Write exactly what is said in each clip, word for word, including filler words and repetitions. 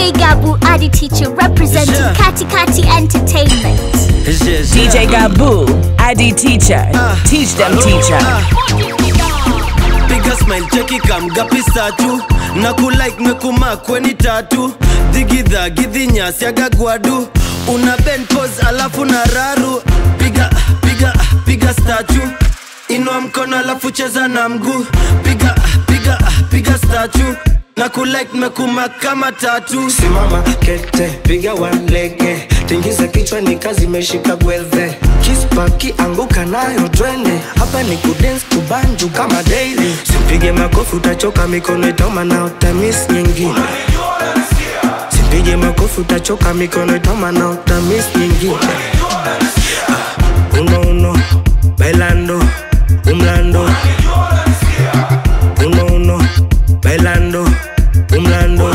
J Gabu, Adi Teacher, representing yeah. Kati Kati Entertainment. Yeah. D J Gabu, Adi Teacher, uh, teach them hello, teacher. Uh. Bigger smile, cheki kam gapi satu. Naku like mekuma kweni tatu. Digidha, gidhinya, siaga guadu. Una bend pose, alafu na raru. Piga, piga, piga statue. Inua mkono alafu cheza na mguu. Piga, piga, piga statue. Naku like mekuma kama tatu. Simama kete, piga one lege. Tingiza kichwa ni kazi meshika gwelve. Kispaki anguka nayo twende. Hapa ni kudance kubanju kama daily. Simpige makofi utachoka mikono itauma na utamiss nyingine. Simpige makofi utachoka mikono itauma na utamiss nyingine. ah, Uno uno, bailando, umlando. Uno uno, bailando, umlando.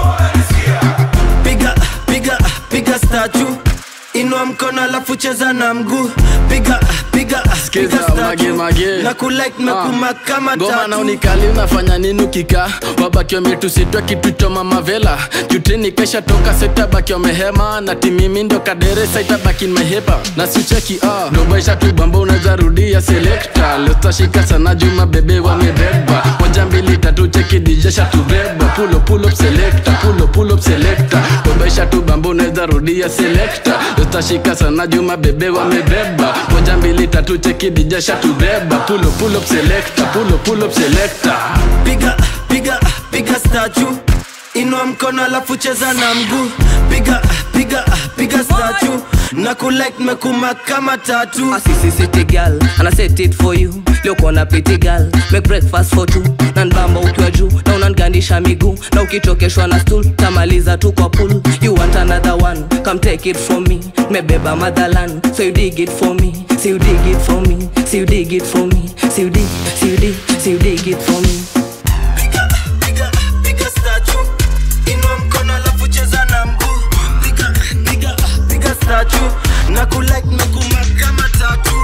Piga, piga, piga statue. Inua mkono alafu cheza na mguu. Piga, piga, piga statue. Naku like mekuma kama tatu. Goma na unikali unafanya nini ukika. Wabaki wametusitwa kitu cha mama vela. Juteni kesha toka sekta baki wamehema. Na timimi ndo kadere saita baki mehepa. Na sicheki ah Dobaisha tu bamba unaweza rudia selector. Lesta shika sana juma bebe wamebeba. Moja mbili tatu cheki D J sha tubeba. Pull up pull up selector. Pull up pull up selector. Dobaisha tu bamba unaweza rudia selector. Lesta shika sana juma bebe wamebeba. Moja mbili tatu cheki D J sha tubeba. Pull up pull up selector. Pull up pull up selector. Piga, piga, piga statue. Inua mkono alafu cheza na mguu. Piga, piga, piga statue. Naku like mekuma kama tatu. Assisi city girl, and I set it for you. Leo kona pretty girl, make breakfast for two. Nanbamba ukiwa juu, na unangandisha miguu. Na ukitokeshwa na stool, tamaliza tu kwa pool. You want another one, come take it from me. Mebeba motherland, so you dig it for me. So you dig it for me, so you dig it for me. So you dig, so you dig, so you dig it for me. Piga, piga, piga statue. Inua mkono alafu cheza na mguu. Piga, piga, piga statue. Naku like mekuma kama tatu.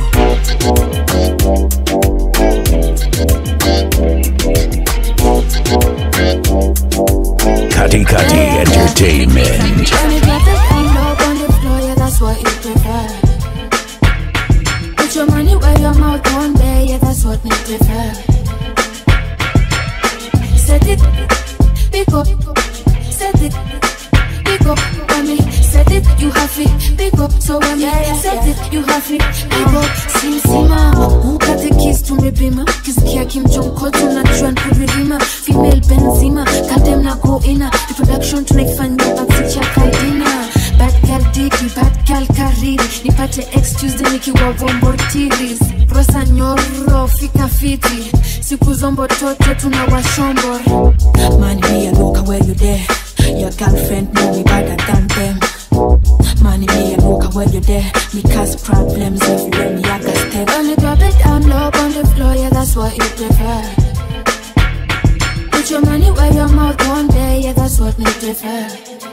Kati Kati Entertainment. That's what you prefer. Put your money where your mouth one day, yeah, that's what you prefer. Set it, pick up, set it, pick up. When me set it, you have it, pick up. So when me set it, you have it, pick up. Sim sima, who got the keys to me bima? Kisikia Kim Jong Koto na Juan Puririma. Female Benzema, kadem na go ina. The production tunaifanya basi chakadina. Bad girl diki, bad girl kariri. Nipate excuse de nikiwa vombo tiris. Rosa nyoro, fika fiti. Siku zombo toto tunawashombo. Man, me and walk where you there. Your girlfriend know me better than them. Man, me and walk where you there. Me cause problems everywhere me I got step. When you drop it down low on the floor, yeah, that's what you prefer. Put your money where your mouth one day, yeah, that's what you prefer.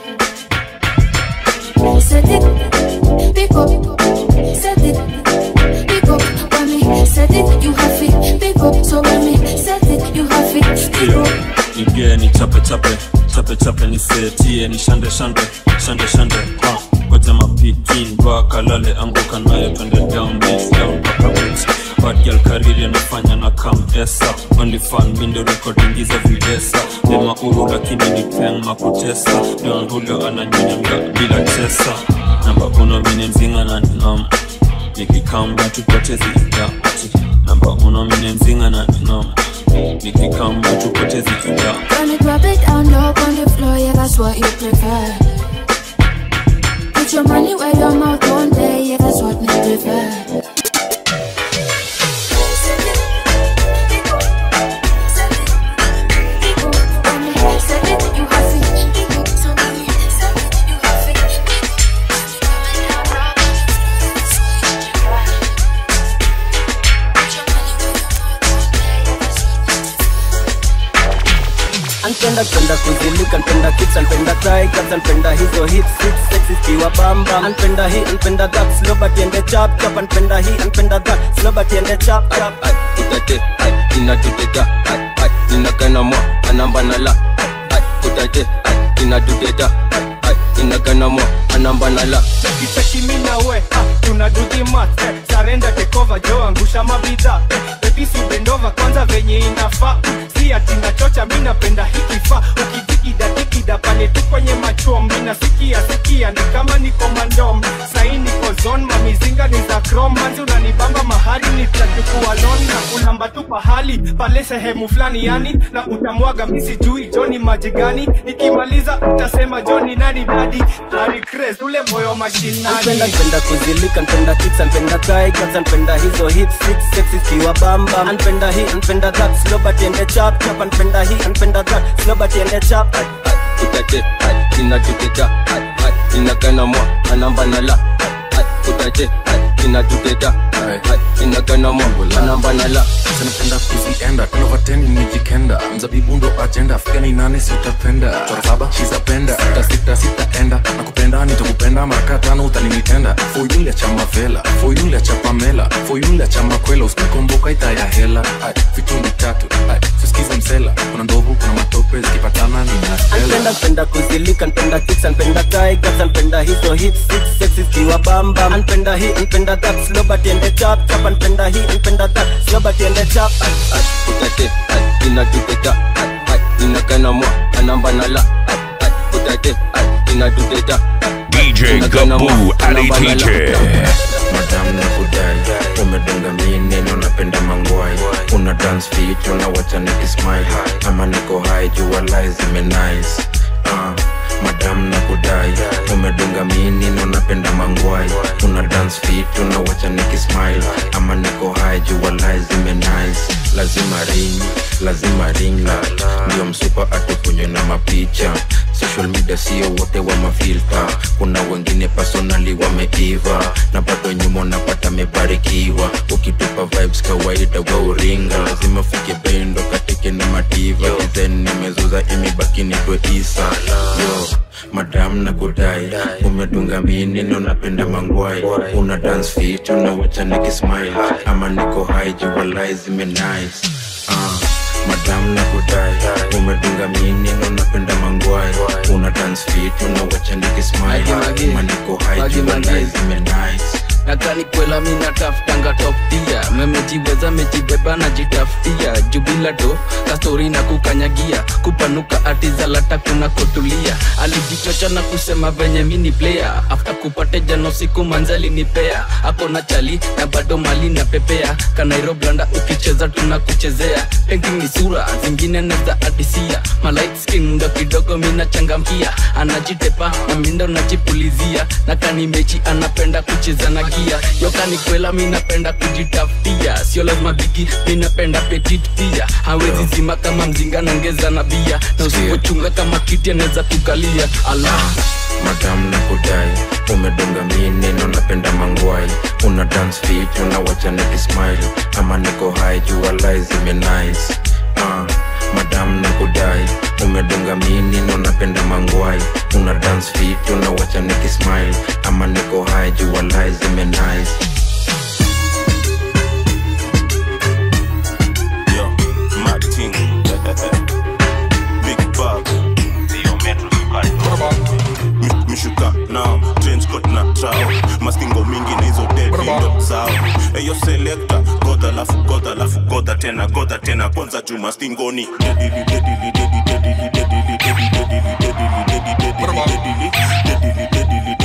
Set it, pick up, set it, pick up. When me set it, you have it, pick up. So when me set it, you have it, pick up. Nige ni chape chape, chape chape ni setie ni shande shande, shande shande. Ha, kote mapikin baka lale anguka nayo twende down this down paka beach. Bad girl kariri nafanya na kam esa. Only fan mindo recording iza videsa. Dema uru lakini ni peng makutesa. Don Julio ananyunya mga bila chesa. Namba uno mine mzinga na ninam. Nikikamba tupotezi ida. Namba uno mine mzinga na ninam. Nikikamba tupotezi ida. When you drop it down low on the floor, yeah, that's what you prefer. Put your money where your mouth one day, yeah, that's what you prefer. Anpenda penda kuzilika, anpenda kicks, anpenda thigh cuts, anpenda hizo hits, hits, sexy kiwa bamba. Anpenda hii, anpenda that, slow but yende chap chap. Anpenda hii, anpenda that, slow but yende chap chap. Utate, ina tutega, ina kana mwa, anamba nala. Utate, inadudeda inaganamwa anambanala Kitashimina we, tunadudi mat Sarenda tekova jo angusha mabidha Bebisi bendova kwanza venye inafa Si ati nachocha mina penda hikifa Ukitikida tikida pale tu kwenye machom Mina sikia sikia ni kama niko mandom Saini niko zone mamizinga ni za chrome Manzi unanibamba mahali ni tatukuwa lon Na ulamba tu pahali pale sehemu flani yani Na utamwaga misi jui Johnny majigani Nikimaliza utasema Johnny nani daddy Harry Krez ule moyo mashinani Npenda npenda kuzilika, npenda kicks, npenda tigers, npenda hizo hits, six, sexy kiwa bamba. Npenda hii, npenda that, slow but ende chap chap. Npenda hii, npenda that, slow but ende chap. Utate, inadudeda inaganamwa anambanala Utate, inadudeda inaganamwa anambanala Sanapenda kuzienda Kulova teni nijikenda Mzabibu ndo agenda Fika ni nane sitapenda Chora saba shizapenda Sita sita sitaenda Nakupenda nitakupenda Maraka tano utalinitenda For yule cha mavela For yule cha pamela For yule cha makwela Usikumbuka ita ya hela Vitu mitatu Fuskiza msela Kuna ndovu kuna matope Zikipatana ni nasela Npenda npenda kuzilika Npenda kicks, npenda tigers, npenda hizo hits, six, sexy kiwa bamba. Npenda hii, npenda that, slow but ende chap chap. Npenda hii, npenda that, slow but ende chap. Utate, inadudeda inaganamwa anambanala Utate, inadudeda D J Gabu Ali Teacher. Madam na kudai umedunga mimi neno napenda mangwai una dance fit unawacha nikismile ama niko high jua lies ime nice uh, Madam na kudai umedunga mimi neno napenda mangwai una dance fit unawacha nikismile ama niko high jua lies ime nice lazima ring lazima ring la ndio msupa atukunywe na mapicha social media sio wote wa mafilter kuna wengine personally wameiva na bado nyuma napata mebarikiwa ukitupa vibes kawaida wa uringa lazima fike bendo katike na mativa design nimezuza imebaki nitwe isa yo Madam na kudai umedunga mimi neno napenda mangwai una dance fit unawacha nikismile ama niko high jua lies ime nice uh. Madam na kudai umedunga mimi neno napenda mangwai una dance fit unawacha nikismile ama niko high jua lies ime nice Nakani kwela mina taftanga top tier Memejiweza mejibeba na jitaftia Jubila do, kastori na kukanyagia Kupanuka atiza lata kuna kotulia Alijichocha na kusema venye mini player After kupate jano siku manzali nipea Ako na chali na bado mali na pepea Kanairo blanda ukicheza tunakuchezea Painting ni sura, zingine neza adisia Ma light skin ndo kidogo mina changamkia Anajitepa na mindo najipulizia Nakani mechi anapenda kucheza na Yoka ni kwela minapenda kujitaftia Sio lazima bigi minapenda petit pia Hawezi zima kama mzinga nongeza na bia Na usipochunga kama kiti aneza kukalia Allah Madam na kudai umedunga mimi neno napenda mangwai una dance fit unawacha nikismile ama niko high jua lies ime nice uh. Madam na kudai umedunga mimi neno napenda mangwai una dance fit unawacha nikismile ama niko high jua lies ime nice Yo, Martin Big Bag Zio Metro Sukari Mishuka now, change coat na trao Mastingo mingi na hizo dead window zao Eyo selector, goda lafu goda lafu goda tena goda tena kwanza juma stingoni Dedili dedili dedili dedili dedili dedili dedili dedili dedili dedili dedili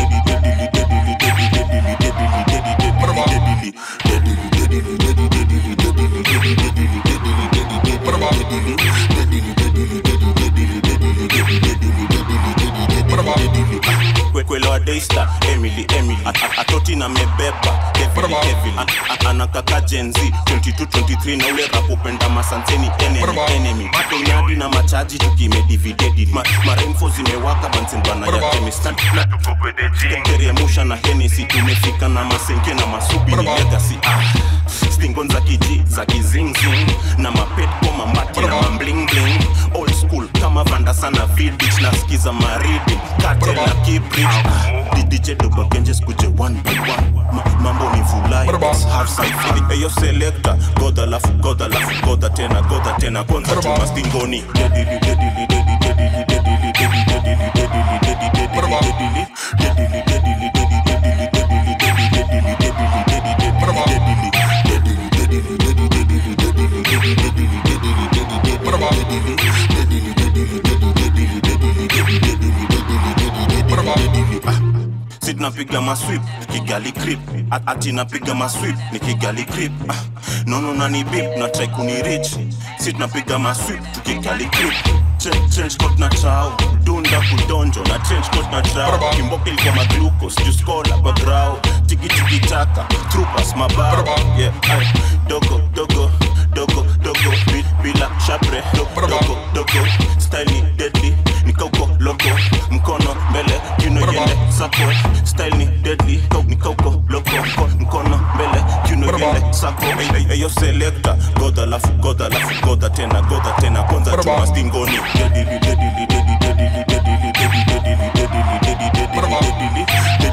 Kwelo Daystar, Emily, Emily Atoti na mebeba, Kevili, Kevili Anakaka Gen Z, twenty-two twenty-three Na ule rapo penda masanseni, enemy, enemy Mato nyadi na machaji tukime dividedi Maremfo zimewaka bansendwana ya kemistan Na tuko kwede jing Tere musha na Hennessy tumefika na masenke na masubi ni legacy Stingon za kiji, za kizing zing Na mapet koma mati na mambling bling Old school kama vanda sana vidich Na skiza maridi, cartel na kibridge D J doba genjes kuje one by one Ma, Mambo ni vulai, it's half side feeling Eyo selector, goda lafu, goda lafu, goda tena, goda tena Kwanza chuma stingoni Dedili, dedili, dedili, dedili, dedili Sit napiga maswip, nikigali grip. Ati napiga maswip, nikigali grip. Nono nani beep, na try kuni reach. Sit napiga maswip, nikigali grip. Change coat na chao, dunda kudonjo. Na change coat na chao, kimboke ilikuwa maglucose. Just call up a grau, tiki tiki taka. Troopers mabao, yeah, ay. Dogo, dogo, dogo, dogo. Bila shapre, dogo, dogo, dogo. Style ni deadly, ni koko, loco. Mkono mbele, you know yende sako. Style ni deadly, ni koko, loco. Mkono mbele, you know yende sako. Ayo selector, goda lafu, goda lafu, goda tena, goda tena. Kwanza chuma stingoni. Deadly, deadly, deadly, deadly, deadly, deadly, deadly, deadly, deadly, deadly, deadly,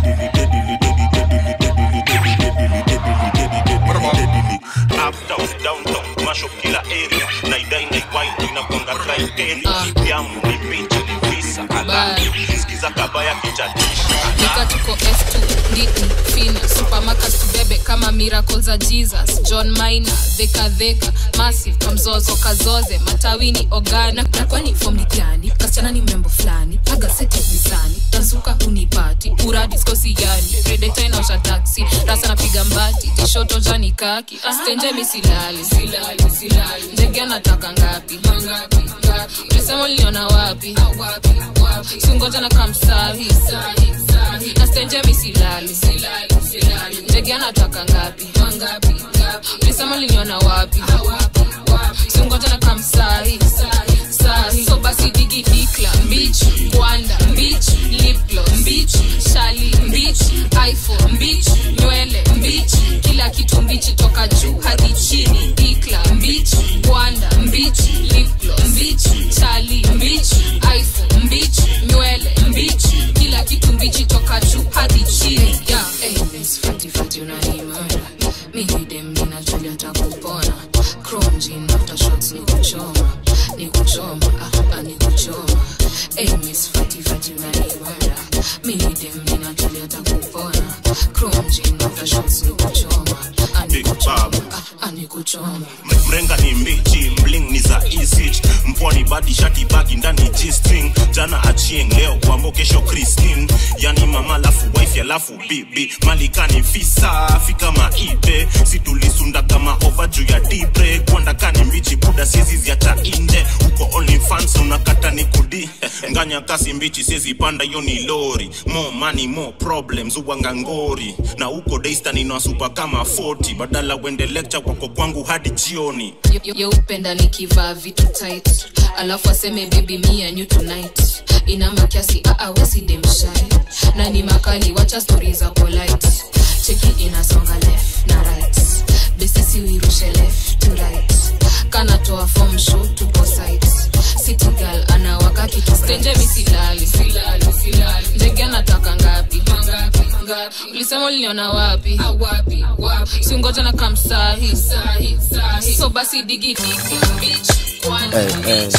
up, down, down, down, mash up kila area. Naidai, naiwai, inaponga criteria. Yamu, ni pinch, ni visa, kalani. Skiza kabaya kijadisha. Nika tuko F two, Ndini, Fina, Supermarket tubebe kama miracles za Jesus. John Maina, Dheka Dheka, Massive, Kamzozo, Kazoze, Matawini, Ogana. Na kwani form ni gani? Kasichana ni membo flani, haga seti mizani. Tansuka unipati, ura disco siyani. Predator inaosha taxi, rasa napiga mbati. Tishoto jani kaki, stenje misilali. Silali, silali, ndege anataka ngapi? Ngapi, ngapi. Ulisema liona wapi? Wapi, wapi. Sungoja na kamsahi, sahi, sahi. Na stenje misilali. Silali, silali, ndege anataka ngapi? Ngapi, ngapi. Ulisema liona wapi? Wapi, wapi. Sungoja na kamsahi, sahi, sahi. So basi digi dikla, bitch, Wanda, bitch, liplo, bitch, shali, bitch, iPhone, bitch, nywele, bitch, kila kitu mbichi toka juu hadi chini. Dikla, bitch, Wanda, bitch, liplo, bitch, shali, bitch, iPhone, bitch, nywele, bitch, kila kitu mbichi toka juu hadi chini. Yeah, hey, this fatty fatty unanimara. Mimi dem nina Julia takupona. Chrome jean after shots ni kuchoma. Ni kuchoma, ah, ah, ni kuchoma. Hey, miss fatty fatty unanimara. Mimi dem nina Julia takupona. Chrome jean after shots ni kuchoma. Ah, ni kuchoma, ah, ah, ni kuchoma. Mrenga ni mbichi, mling ni za e-sit. Mpwani badi shati bagi ndani G-string. Jana achieng leo kwambo kesho Christine. Yani mama lafu wife ya lafu bibi. Malikani fisa, fika maibe. Situlisunda kama over juu ya dibre. Kwanda kani mbichi buda sizi ziacha inje. Uko only fans unakata ni kudi. Nganya kasi mbichi sizi panda yoni lori. More money, more problems, uwanga ngori. Na uko daystar nina super kama forty. Badala wende lecture wako kwangu hadi jioni. Yo upenda nikivaa vitu tight. Alafu aseme baby me and you tonight. Ina makiasi aa wesi dem shy. Na ni makali wacha stories za polite. Cheki inasonga left na right. Besisi wirushe left to right. Kana toa form show tupo site. City girl anawaka kitu stenje misilali. Silali, silali, ndege anataka ngapi? Ngapi, ngapi. Ulisema uliniona wapi? Wapi, wapi. Sungoja na kamsahi, sahi, sahi. So basi digi digi bitch. Hey, hey.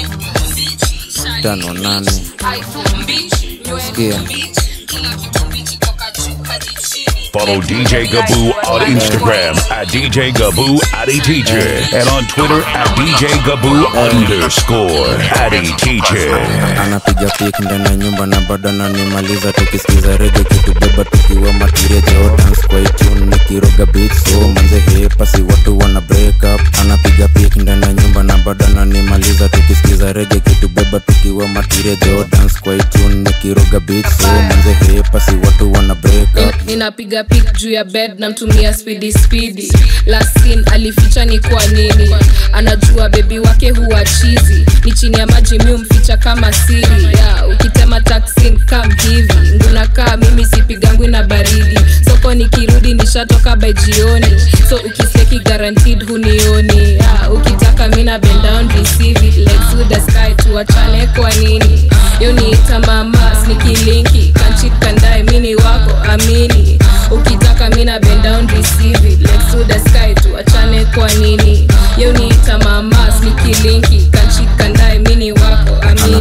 Tano nane. Sikia. Follow D J Gaboo on Instagram at D J Gaboo Addy Teacher and on Twitter at D J Gaboo underscore Addy Teacher. Anapiga pick ndani ya nyumba na bado ananimaliza tukisikiza reggae kitubeba tukiwa matiria jao dance kwa tune nikiroga beat so manze hepa si watu wana break up. Anapiga pick ndani ya nyumba na bado ananimaliza tukisikiza reggae kitubeba tukiwa matiria jao dance kwa tune nikiroga beat so manze hepa si watu wana break up. Ninapiga pick juu ya bed na mtumia speedy speedy. Last scene alificha ni kwa nini. Anajua baby wake huwa cheesy. Ni chini ya maji mi umficha kama siri. Yeah, ukitema taxi come hivi. Nguna kaa mimi sipigangwi na baridi. Soko nikirudi nishatoka by jioni. So ukiseki guaranteed hunioni. Yeah, ukitaka mina bend down receive it. Legs to the sky tuachane kwa nini. Yo niita mama sneaky linky. Kanchit kandae mini wako amini. Ukitaka mina bend down receive it. Legs to the sky tuachane kwa nini. Yo niita mama sneaky linky. Kanchit kandae mini wako amini. Anapiga pick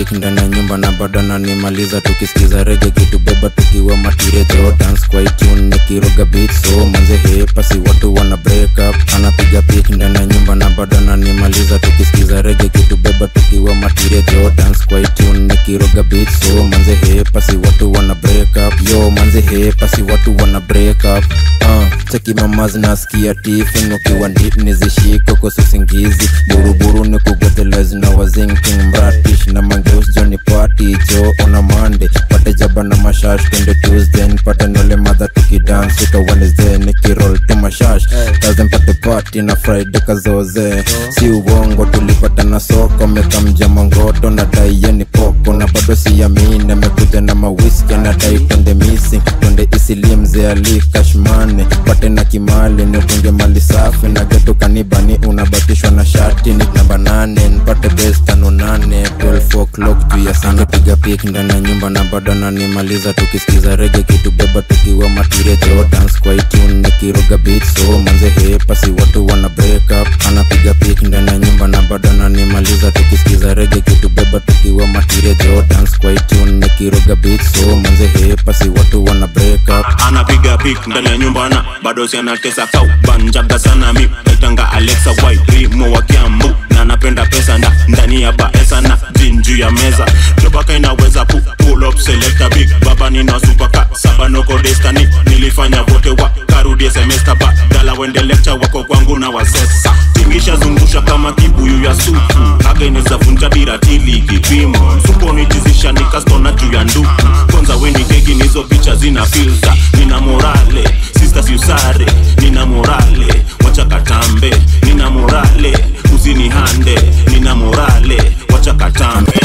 pik ndani ya nyumba na bado ananimaliza tukisikiza rege kitu beba tukiwa matirejo dance kwa tune nikiroga beat so manze hepa si watu wana break up anapiga pik ndani ya nyumba na bado ananimaliza tukisikiza rege kitu beba tukiwa matirejo dance kwa tune nikiroga beat so manze hepa si watu wana break up yo manze hepa si watu wana break up uh, cheki mama zinasikia tifin ukiwa ndip nizishiko kwa susingizi buruburu ni kugodelezi na wazinking mratish na mangeus Johnny party jo on a Monday pate jaba na mashash kende Tuesday pate nole mother tukidance uka Wednesday nikiroll to mashash doesn't pate party na Friday kazoze si uongo tulipata na soko mekamja mangoto na dai ni poko na bado siamini amekuja na mawiski na dai twende missing twende isilie mzee Ali Cashmane pate na kimali nitunge mali safi na geto kanibani unabatishwa na shati ni namba nane nipate best tano nane twelve o'clock tu ya sana piga pik ndani ya nyumba na bado ananimaliza tukisikiza rege kitu beba tukiwa matirejo dance kwa tune nikiroga beat so manze hepa si watu wana break up anapiga pik ndani ya nyumba na bado ananimaliza tukisikiza rege kitu beba tukiwa matirejo dance kwa tune nikiroga beat so manze hepa si watu wana break up anapiga pik ndani ya nyumba na bado si anatesa kau banjaga sana mi naitanga Alexa White Rimo wa Kiambu na napenda pesa nda ndani ya baesa na jinju ya meza Jobaka inaweza pu pull up selecta big baba nina supaka saba noko destiny nilifanya vote wa karudi semester ba dala wende lecture wako kwangu na wasesa tingisha zungusha kama kibuyu ya supu haga inaweza vunja bila tili kipimo supo nitizisha nikastona juu ya nduku kwanza weni kegi nizo picha zina filter nina morale sisters usare nina morale wacha katambe nina morale usini hande nina morale wacha katambe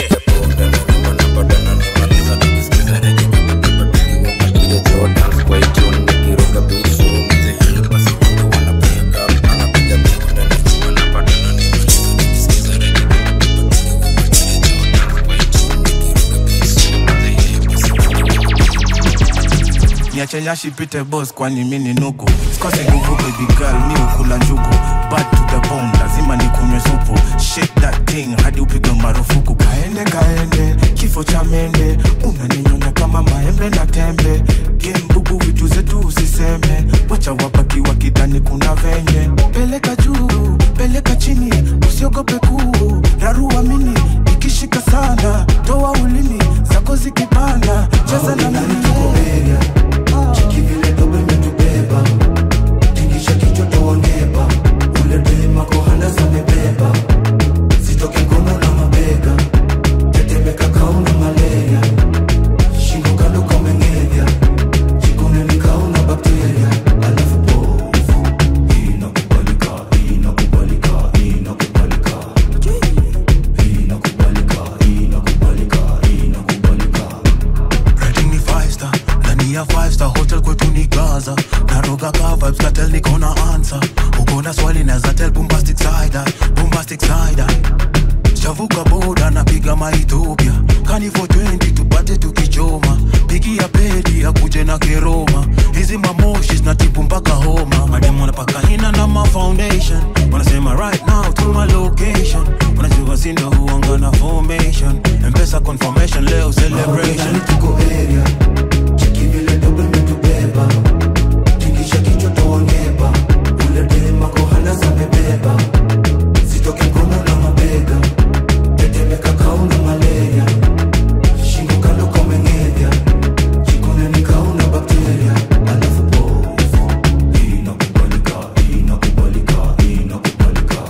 Niachenya shipite boss kwani mini nuku Skose nguvu baby girl mi ukula njugu Bad to the bone lazima nikunywe supu Shake that thing hadi upigwe marufuku Kaende kaende kifo cha mende Unaninyonya kama maembe na tembe Game bubu vitu zetu usiseme Wacha wabaki wakidhani kuna venye Peleka juu, peleka chini Usiogope kuu, rarua mini Ikishika sana, toa ulimi Zako zikipanda, cheza na mimi Chiki vile dobe metubeba Tingisha kichwa tooneba Ule dema kohana zamebeba Zitoke kono na mabega Tetemeka kauna malaria Shingo kando kamengenya Jikune ni kauna bakteria Alafu pofu Inakubalika, inakubalika, inakubalika Inakubalika, inakubalika, inakubalika Rating ni five star Ndani ya five star hotel kwetu ni Gaza Naroga ka vibes katel niko na answer Uko na swali naeza tell bombastic side eye Bombastic side eye Shavuka boda napiga ma Ethiopia Kani for twenty tupate tukichoma Pigi ya pedi ya kuje na keroma Hizi mamoshis na tipu mpaka homa Mademu wanapaka hina na ma foundation Wanasema right now to my location Wanajua sindo huanga na formation Mpesa confirmation leo celebration Tuko area Chiki vile dobe metubeba Tingisha kichwa tooneba Ule dema kohana zamebeba Zitoke kono na mabega Tetemeka kauna malaria Shingo kando kamengenya Jikune ni kauna bakteria Alafu pofu Inakubalika, inakubalika, inakubalika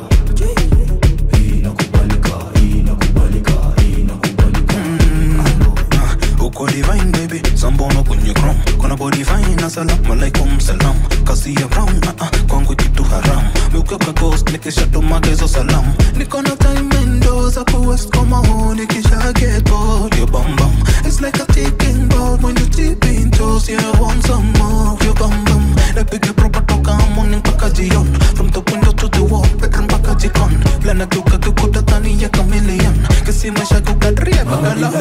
Inakubalika, inakubalika, inakubalika Uko divine baby, sambono kwenye chrome Kona body fine, assalamu alaikum salam Kasi ya brown, uh uh, kwangu kitu haram Mukaka ghost, nikisha tumagezo salam Niko na time endo, za kuwest koma ho Nikisha get bored, your bum bum It's like a ticking board, when you tip in toes Yeah, I want some more, your bum bum Napige proper toka morning paka jion From the window to the wall, bedroom paka jikon Plana tuka kukuta tani ya chameleon Kisi maisha kukadria bagala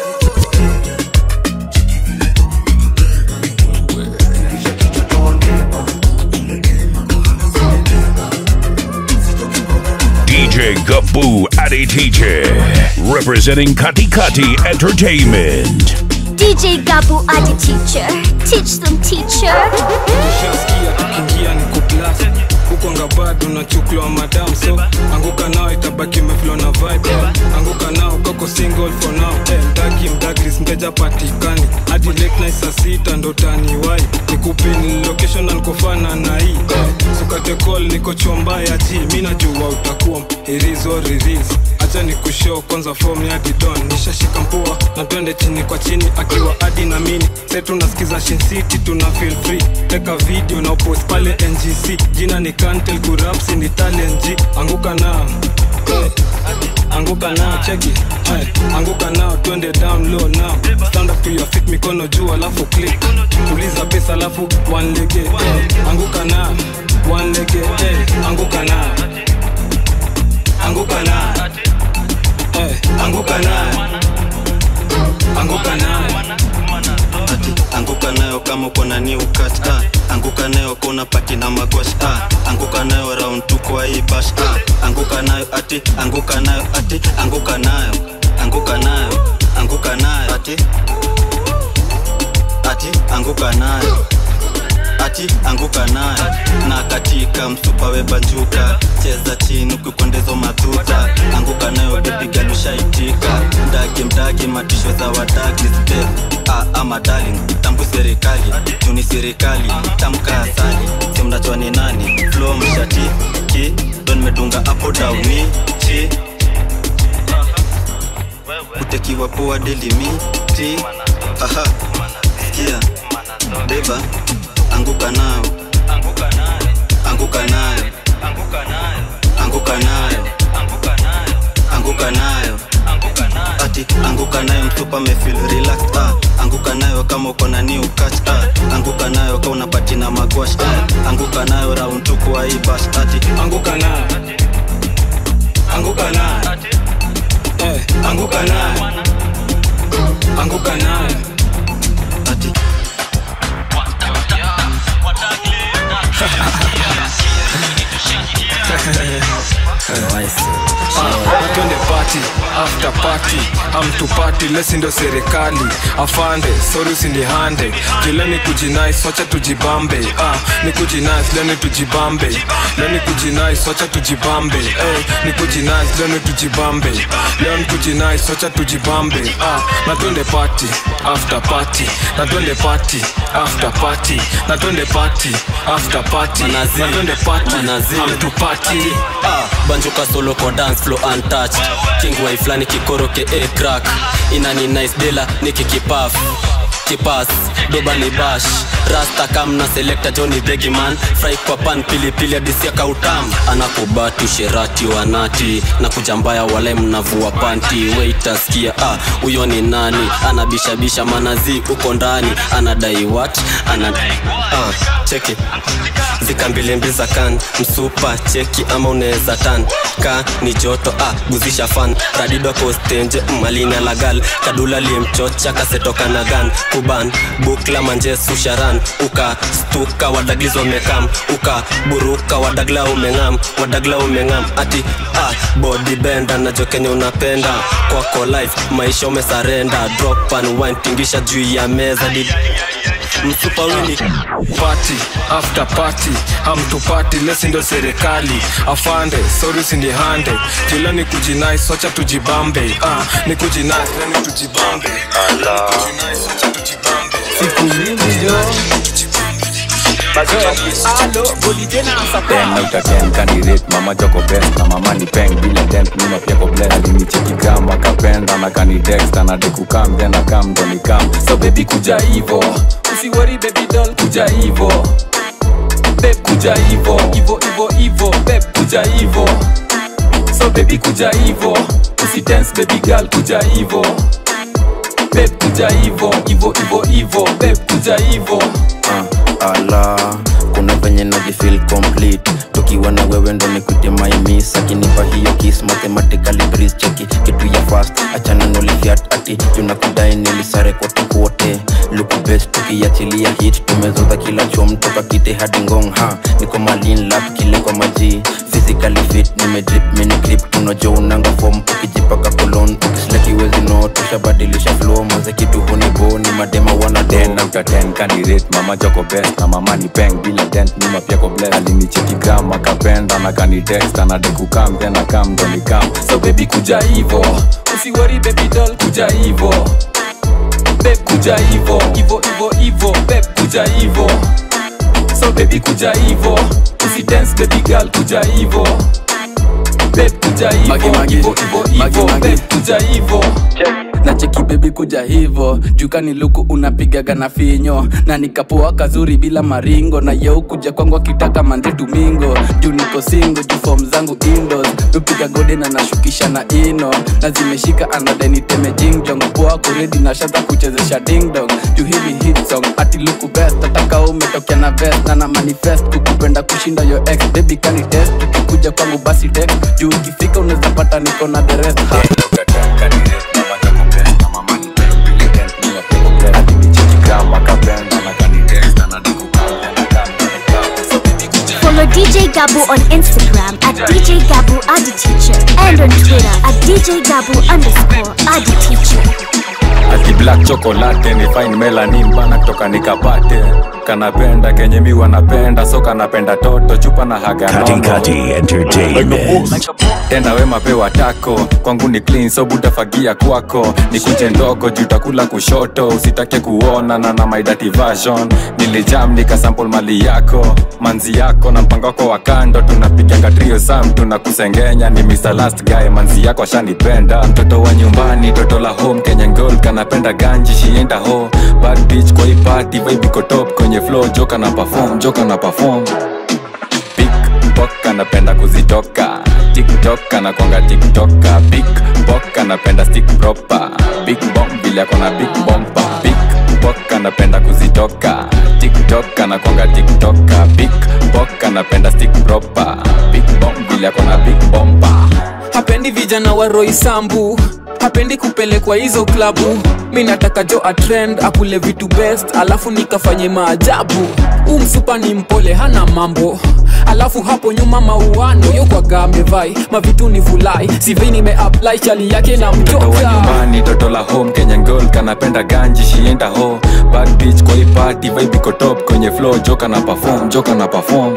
D J Gaboo Addy Teacher, representing Kati Kati Entertainment. D J Gabu Addy Teacher, teach them teacher. Tushaskia tukiingia ni kuplasi kukonga bado na chuklo madam, so anguka nao itabaki meflow na vibe. Anguka nao kako single for now. Hey, mdaki mdakris mteja patikani hadi late night saa sita ndo tani wai nikupin location na nikofana na hii. Hey, sukate call niko chomba ya G, mimi najua utakuwa irizo release. Acha nikushow kwanza form ya Didon, nishashika mpua na twende chini kwa chini akiwa hadi na mini. Sasa tunasikiza Shin City, tuna feel free. Teka video na post pale N G C. Jina ni Kantel Kurapsi ni talent G. Anguka nao, hey. Anguka nao, check it, hey. Anguka nao, twende down low now. Stand up to your feet, mikono juu alafu click. Tuliza pesa alafu one leg, hey. Anguka nao, one leg, hey. Anguka nao, anguka nao, hey. Anguka nao, anguka nao. Ati, anguka nayo kama uko na new cut, ah. Anguka nayo kuna pati na magwash, ah. Anguka nayo round two kwa hii bash, ah. Anguka nayo ati, anguka nayo ati, anguka nayo, anguka nayo, anguka nayo ati, ati, anguka nayo, ati, anguka nayo. Na katika msupa webanjuka, cheza chini ukikwendezo matuta. Anguka nayo baby girl ushaitika. Mdagi mdagi matisho za wadagi step. Ah, ama darling, tambu serikali, tuni serikali, tamka asali. Si mnachwa ni nani, flow mshati, ki, don medunga up down ni, chi. Utekiwa poa deli mi, ti. Aha, sikia, beba, anguka nao, anguka nayo, anguka nayo, anguka nayo, ati, anguka nayo mtupa me feel relaxed, ah. Anguka nayo kama uko na new catch, ah. Anguka nayo kama unapati na magwash, ah. Anguka nayo round two kwa hii bash, ati, anguka nayo, anguka nayo, eh, anguka nayo, anguka nayo, ati. Twende party, after party, am to party, lesi ndo serikali. Afande, sorry usinihande. Jile ni kujinai, socha tujibambe. Ah, ni kujinai, leni tujibambe. Leni kujinai, socha tujibambe. Eh, ni kujinai, leni tujibambe. Leni kujinai, socha tujibambe. Ah, na twende party, after party. Na twende party, after party. Na twende party, after party. Na twende party, am to party. Ah, banjuka solo kwa dance flow untouched. King way flani kikoroke a crack. Inani nice dela niki kipaf kipas doba ni bash rasta kam na selector Johnny Degi man. Fry kwa pan pili pili adisia kautam. Anakubatu sherati wanati na kujambaya wale mnavua panty. Waiter skia ah uyo ni nani. Anabisha bisha manazi uko ndani. Anadai what anadai ah check it zika mbili mbiza kan msupa cheki ama uneza tan ka ni joto ah guzisha fan radido ko stage malina lagal kadula limchocha kasetoka na gan kuban bukla manje susharan uka stuka wadaglizo mekam uka buruka wadagla umengam wadagla umengam ati ah body bender na jokenya unapenda kwako life maisha umesarenda drop and wine tingisha juu ya meza did msupa wini party after party am to party lesi ndo serikali. Afande sorry usinihande. Jila ni kujinai socha tujibambe. Ah ni kujinai leni tujibambe. Allah siku nyingi yo Alo, ten out of ten candidate, mama joko best na mama ni peng bila dent, nina pia ko bless. Alinicheki kama kapenda na kani text na deku kam then I come don't I come. So baby kuja hivo, usi worry baby doll kuja hivo. Babe kuja hivo, hivo hivo hivo, babe kuja hivo. So baby kuja hivo, usi dance baby girl kuja hivo. Babe kuja hivo, hivo hivo hivo, babe kuja hivo. uh, ala kuna venye najifeel complete tukiwa na wewe ndo nikute my miss. Akinipa hiyo kiss mathematically breeze cheki kitu ya fast achana nolifiat ati tunakudai nilisare kote kote look best tukiachilia hit tumezoza kila chom toka kite hadi ngong ha niko malin lap kile kwa maji physically fit nimedrip mini grip unajo unanga form ukijipaka kolon ukisleki wezi no tushabadilisha flow manze kitu hunibo ni madema wana ten out of ten candidate mama joko best na mama ni peng bila dent nyuma pia ko bless alinicheki gram akapenda na kani text na deku kam tena kam ndo ni kam so baby kuja hivo usiwori baby doll kuja hivo babe kuja hivo hivo hivo hivo babe kuja hivo so baby kuja hivo usi dance baby girl kuja hivo babe kuja hivo hivo hivo hivo babe kuja hivo na cheki baby kuja hivo jukani luku unapigaga na finyo na nikapoa kazuri bila maringo na yeu kuja kwangu akitaka mande domingo juu niko singo juu form zangu indoors nupiga gode na nashukisha na ino na zimeshika anadeni teme jingjong poa kuredi na shaza kuchezesha ding dong juu hili hit song ati luku best ataka umetokea na vest na na manifest kukupenda kushinda yo ex baby kani test ukikuja kwangu basi text juu ukifika unaweza pata niko na the rest ha. Follow D J Gabu on Instagram at D J Gabu Adi Teacher and on Twitter at D J Gabu underscore Adi Teacher. Ati black chocolate ni fine melanin bana kutoka nikapate kanapenda kenye mi wanapenda so kanapenda toto chupa na haga nono Kati Kati Entertainment tena wema pewa tako kwangu ni clean so butafagia kwako ni kuje ndogo jutakula kushoto usitake kuona na na my dirty version nilijam nikasample mali yako manzi yako na mpango wako wa kando tunapiga trio sam tunakusengenya ni Mister Last Guy manzi yako ashanipenda mtoto wa nyumbani toto la home Kenya girl kanapenda ganji shienda ho bad bitch kwa hii party vibe iko top kwenye flow joka na perform joka na perform pick pock anapenda kuzitoka TikTok anakwanga TikToka big pock anapenda stick proper big bomb bila kona big bomba big pock anapenda kuzitoka TikTok anakwanga TikToka big pock anapenda stick proper big bomb bila kona big bomba hapendi vijana wa Roy Sambu hapendi kupelekwa hizo klabu mi nataka jo a trend akule vitu best alafu nikafanye maajabu umsupa ni mpole hana mambo alafu hapo nyuma mauano yokwaga amevai mavitu ni vulai sivi nimeapply chali yake na mtoka mtoto wa nyumbani toto la home Kenya girl kanapenda ganji shienda ho bad bitch kwa hii party vibe iko top kwenye flow joka na perform joka na perform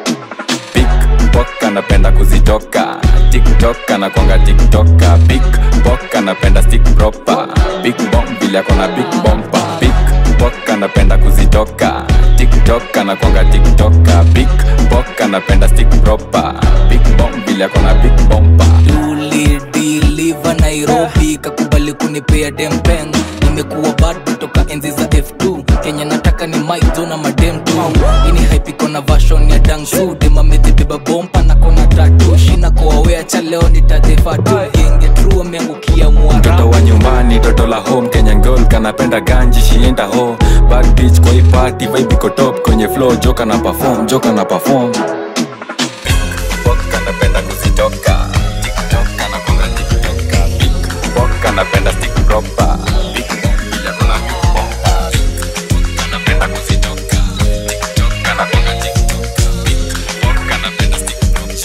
big pock anapenda kuzitoka TikTok anakwanga TikToka big pock anapenda stick proper big bomb bila kona big bomba big pock anapenda kuzitoka TikTok anakwanga TikToka big pock anapenda stick proper big bomb bila kona big bomba ulidiliva Nairobi kakubali kunipea dempeng nimekuwa bad kutoka enzi za F two Kenya nataka ni Mike na madem tu ini hype iko na version ya Dangsu dema medibeba bomba na kona tattoo shina kwa wea cha leo nitadefa tu genge true ameangukia mwara mtoto wa nyumbani toto la home Kenya girl kanapenda ganji shienda ho bad bitch kwa hii party vibe iko top kwenye flow joka na perform joka na perform pock anapenda kuzitoka TikTok anakwanga TikToka big pock anapenda stick proper big bila kuna big bomba anapenda kuzitoka TikTok anakwanga TikToka big pock anapenda stick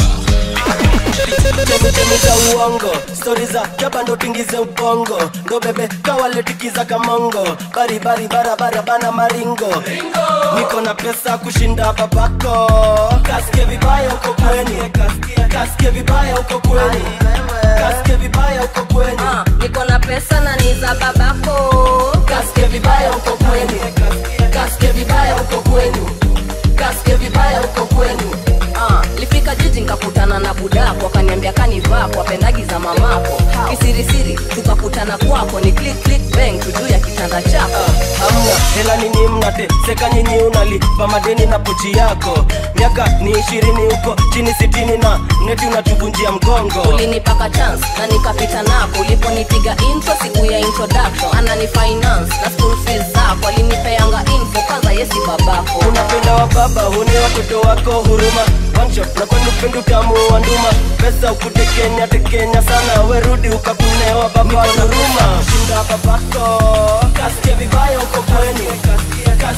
Chemi za uongo story za jaba ndo tingize ubongo ndo bebe kawaletikiza kamongo bari bari barabara bana maringo niko na pesa kushinda babako kasike vibaya uko kweni kasike vibaya uko kweni kasike vibaya uko kweni niko na pesa na ni za babako kasike vibaya uko kweni kasike vibaya uko kweni kasike vibaya uko kweni Ah, lifika jiji nikakutana na budako akaniambia kanivaa kwa pendagi za mamako kisirisiri tukakutana kwako ni click click bang tujuu ya kitanda chako hamna hela nini mnate seka nyinyi unalipa madeni na pochi yako miaka ni ishirini huko chini sitini na neti unatuvunjia mgongo ulinipaka chance na nikapita nako uliponipiga intro siku ya introduction anani finance na school fees zako alinipeanga info kwanza yesi babako unapenda wa baba huni watoto wako huruma one shot na kwenu pendu tamu wa nduma pesa ukutekenya tekenya sana werudi ukakunewa baba wa huruma shinda babako kasike vibaya uko kweni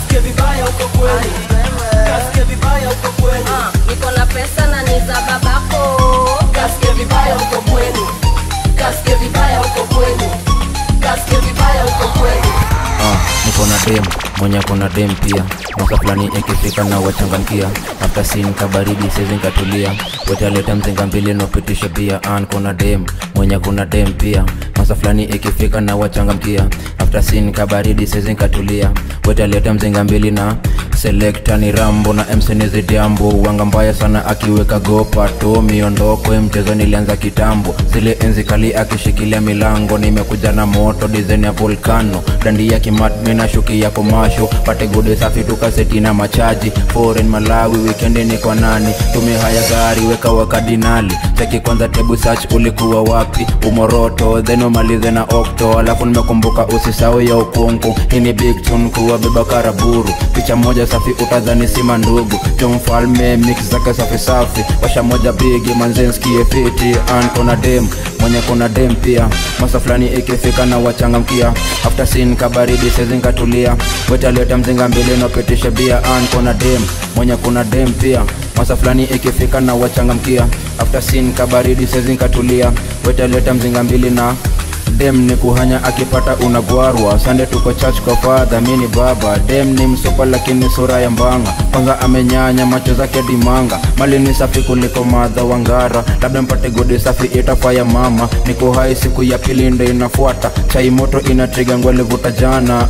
uko kweli. Kasikia vibaya uko kweli. Niko na pesa na ni za babako. Kasikia vibaya uko kweli. Kasikia vibaya uko kweli. Kasikia vibaya uko kweli. Ah, niko na dem, mwenye kuna dem pia. Mwaka fulani ikifika na wachangamkia. After scene kabaridi sezi nkatulia. Wetaleta mzinga mbili no pitisha bia. Ah, niko na dem, mwenye kuna dem pia. Mwaka fulani ikifika na wachangamkia. After scene kabaridi sezi nkatulia. Wetaleta mzinga mbili na selecta ni Rambo na M C ni Zidiambo. Wanga mbaya sana akiweka gopa to miondoko mchezo nilianza kitambo. Zile enzi kali akishikilia milango. Nimekuja na moto design ya volcano. Dandi ya kimat mina shuki ya komasho. Pate gode safi tukaseti na machaji. Foreign Malawi weekendi ni kwa nani. Tume haya gari weka wakadinali. Cheki kwanza tebu search ulikuwa wapi. Umoroto then umalize na okto. Alafu nimekumbuka usisau ya ukungu. Hini big tune kuwa beba karaburu. Picha moja safi utazani sima ndugu. Jomfalme mix zake safi safi. Washa moja bigi manzenski efiti. An kuna dem, mwenye kuna dem pia. Masa fulani ikifika na wachangamkia. After scene kabaridi sezi nkatulia. Wetaleta mzinga mbili no pitisha bia. An kuna dem, mwenye kuna dem pia. Masa fulani ikifika na wachangamkia. After scene kabaridi sezi nkatulia. Wetaleta mzinga mbili na dem ni kuhanya akipata unagwarwa. Sande tuko church kwa father mini baba. Dem ni msopa lakini sura ya mbanga. Kwanza amenyanya macho zake dimanga. Mali ni safi kuliko madha wangara. Labda mpate godi safi itafaya mama. Niko hai siku ya pili ndo inafuata. Chai moto inatriga ngwele vuta jana.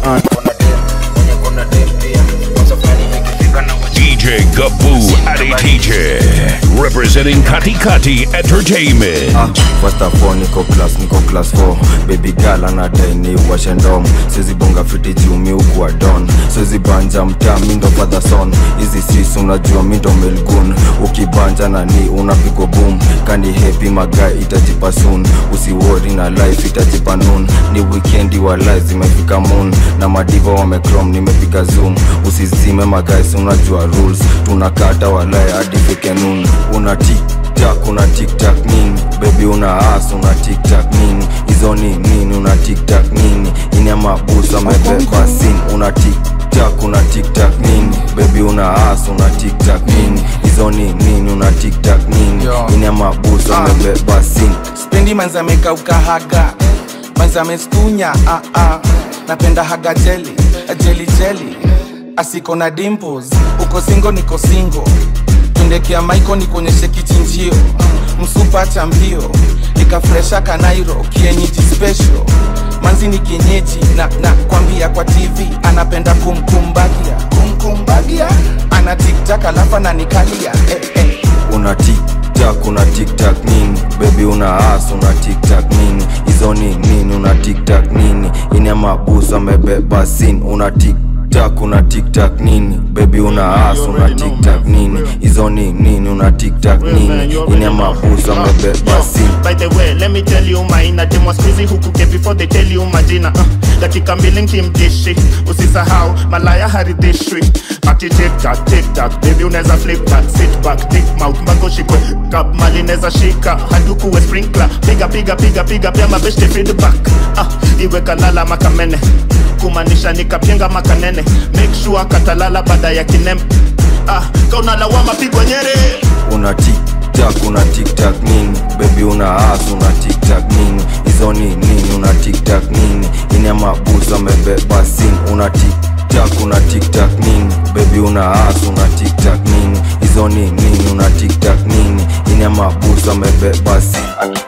D J Gabu Adi T J representing Kati Kati Entertainment. Ah, first of all niko class, niko class four. Baby girl anadai ni washendom. Sezi bonga fiti jumi ukuwa don. Sezi banja mta mindo father son. Hizi sis unajua mindo melgun. Ukibanja na ni unapigwa boom. Kani happy magai itajipa soon. Usiwori na life itajipa noon. Ni weekendi wa life zimefika moon. Na madiva wamekrom nimepiga zoom. Usizime magai unajua rules. Tunakata walai hadi fike noon. Una tik-tak, una tik-tak nini. Baby una ass, una tik-tak nini. Izo ni nini, una tik-tak nini. Inya mabusa mebeba sin. Una tik-tak, una tik-tak nini. Baby una ass, una tik-tak nini. Izo ni nini, una tik-tak nini. Inya mabusa mebeba sin. Spendi manza meka ukahaga. Manza meskunya, ah ah. Napenda haga jelly, jelly jelly. Asiko na dimples, uko singo niko singo. Tundekia maiko nikonyeshe kichinjio. Msupa chambio, nikafresha kanairo, kienyeji special. Manzi ni kienyeji, na, na kwambia kwa T V. Anapenda kumkumbagia, kumkumbagia. Ana tik-tak alafa na nikalia, eh, eh. Una tik-tak, una tik-tak nini. Baby una ass, una tik-tak nini. Izo ni nini, una tik-tak nini. Inya mabusa mebeba sin. Una tik Tak una tik-tak nini. Baby una ass, una tik-tak nini. Izo ni nini, una tik-tak nini. Inya mabusa mebeba sin. By the way, let me tell you my inner team was busy hukuke before they tell you majina. uh, Dakika mbili kimdishi. Usisahau, malaya haridishwi. Ati tik-tak, tik-tak. Baby uneza flip back, sit back, tick mouth mbako shikwe. Kab mali neza shika, haduku we sprinkler. Piga, piga, piga, piga, pia mabeshte feedback. Ah, iwe kalala makamene. Kumanisha nikapienga makanene. Make sure katalala bada ya kinem. Ah, kauna lawama pigwa nyere. Una tik-tak, una tik-tak nini. Baby una ass, una tik-tak nini. Izo ni nini, una tik-tak nini. Inya mabusa mebeba sin. Una tik-tak, una tik-tak nini. Baby una ass, una tik-tak nini. Izo ni nini, una tik-tak nini. Inya mabusa mebeba sin.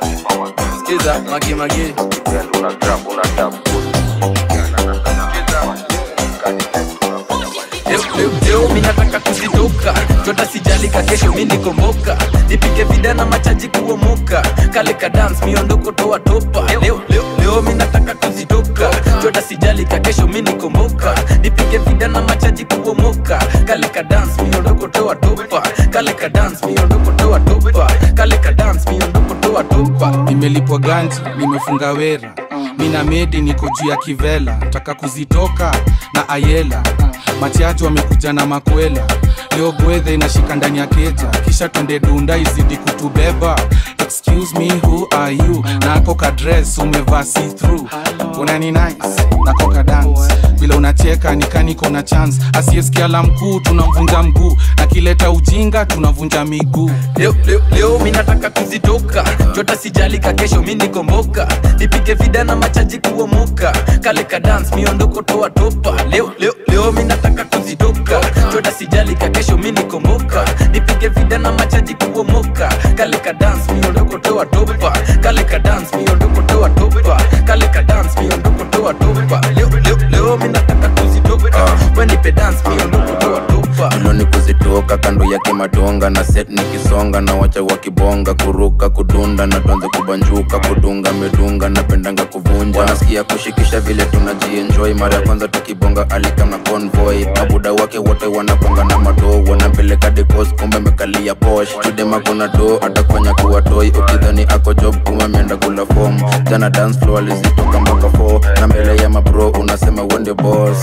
Skiza, magi magi. Una grab, una tap. Leo, leo, leo minataka kuzitoka. Jota sijalika kesho mini komboka. Nipike vidana machaji kuomoka. Kale ka dance miondoko toa topa. Leo, leo, leo minataka kuzitoka. Jota sijalika kesho mini komboka. Nipike vidana machaji kuomoka. Kale ka dance miondoko toa topa. Kale ka dance miondoko toa topa. Kale ka dance miondoko toa topa. Nimelipwa ganji, nimefunga wera. Mina medi niko juu ya kivela. Taka kuzitoka na ayela. Machiaji wamekuja na makwela. Leo gwethe inashika ndani ya keja. Kisha twende dunda izidi kutubeba. Excuse me, who are you? Na ako ka dress umeva see through. Unani nice, na koka dance. vile unacheka nikaniko na chance. Asiyesikia la mkuu tunamvunja mguu, na kileta ujinga tunavunja miguu. Leo leo leo mimi nataka kuzitoka, jota sijali ka kesho mimi nikomboka, nipige vida na machaji kuomoka, kale ka dance miondoko toa topa. Leo leo leo mimi nataka kuzitoka, jota sijali ka kesho mimi nikomboka, nipige vida na machaji kuomoka, kale ka dance miondoko toa topa, kale ka dance miondoko toa topa, kale ka dance miondoko toa topa. Leo leo leo mimi nataka kuzitoka, when nipe dance miondoko toa topa. Mloni kuzitoka kando yake madonga na set nikisonga na wacha wakibonga, kuruka kudunda na tuanze kubanjuka, kudunga medunga na pendanga kuvunja. Wanasikia kushikisha vile tunajienjoy, mara kwanza tukibonga alika na convoy, mabuda wake wote wanaponga na mado, wanapeleka dekos kumbe mekalia posh. Chudema kuna do atakufanya kuwa toy, ukidhani ako job kuma mienda kula form. Jana dance floor alizitoka mpaka four, na mbele ya mabro unasema wende boss.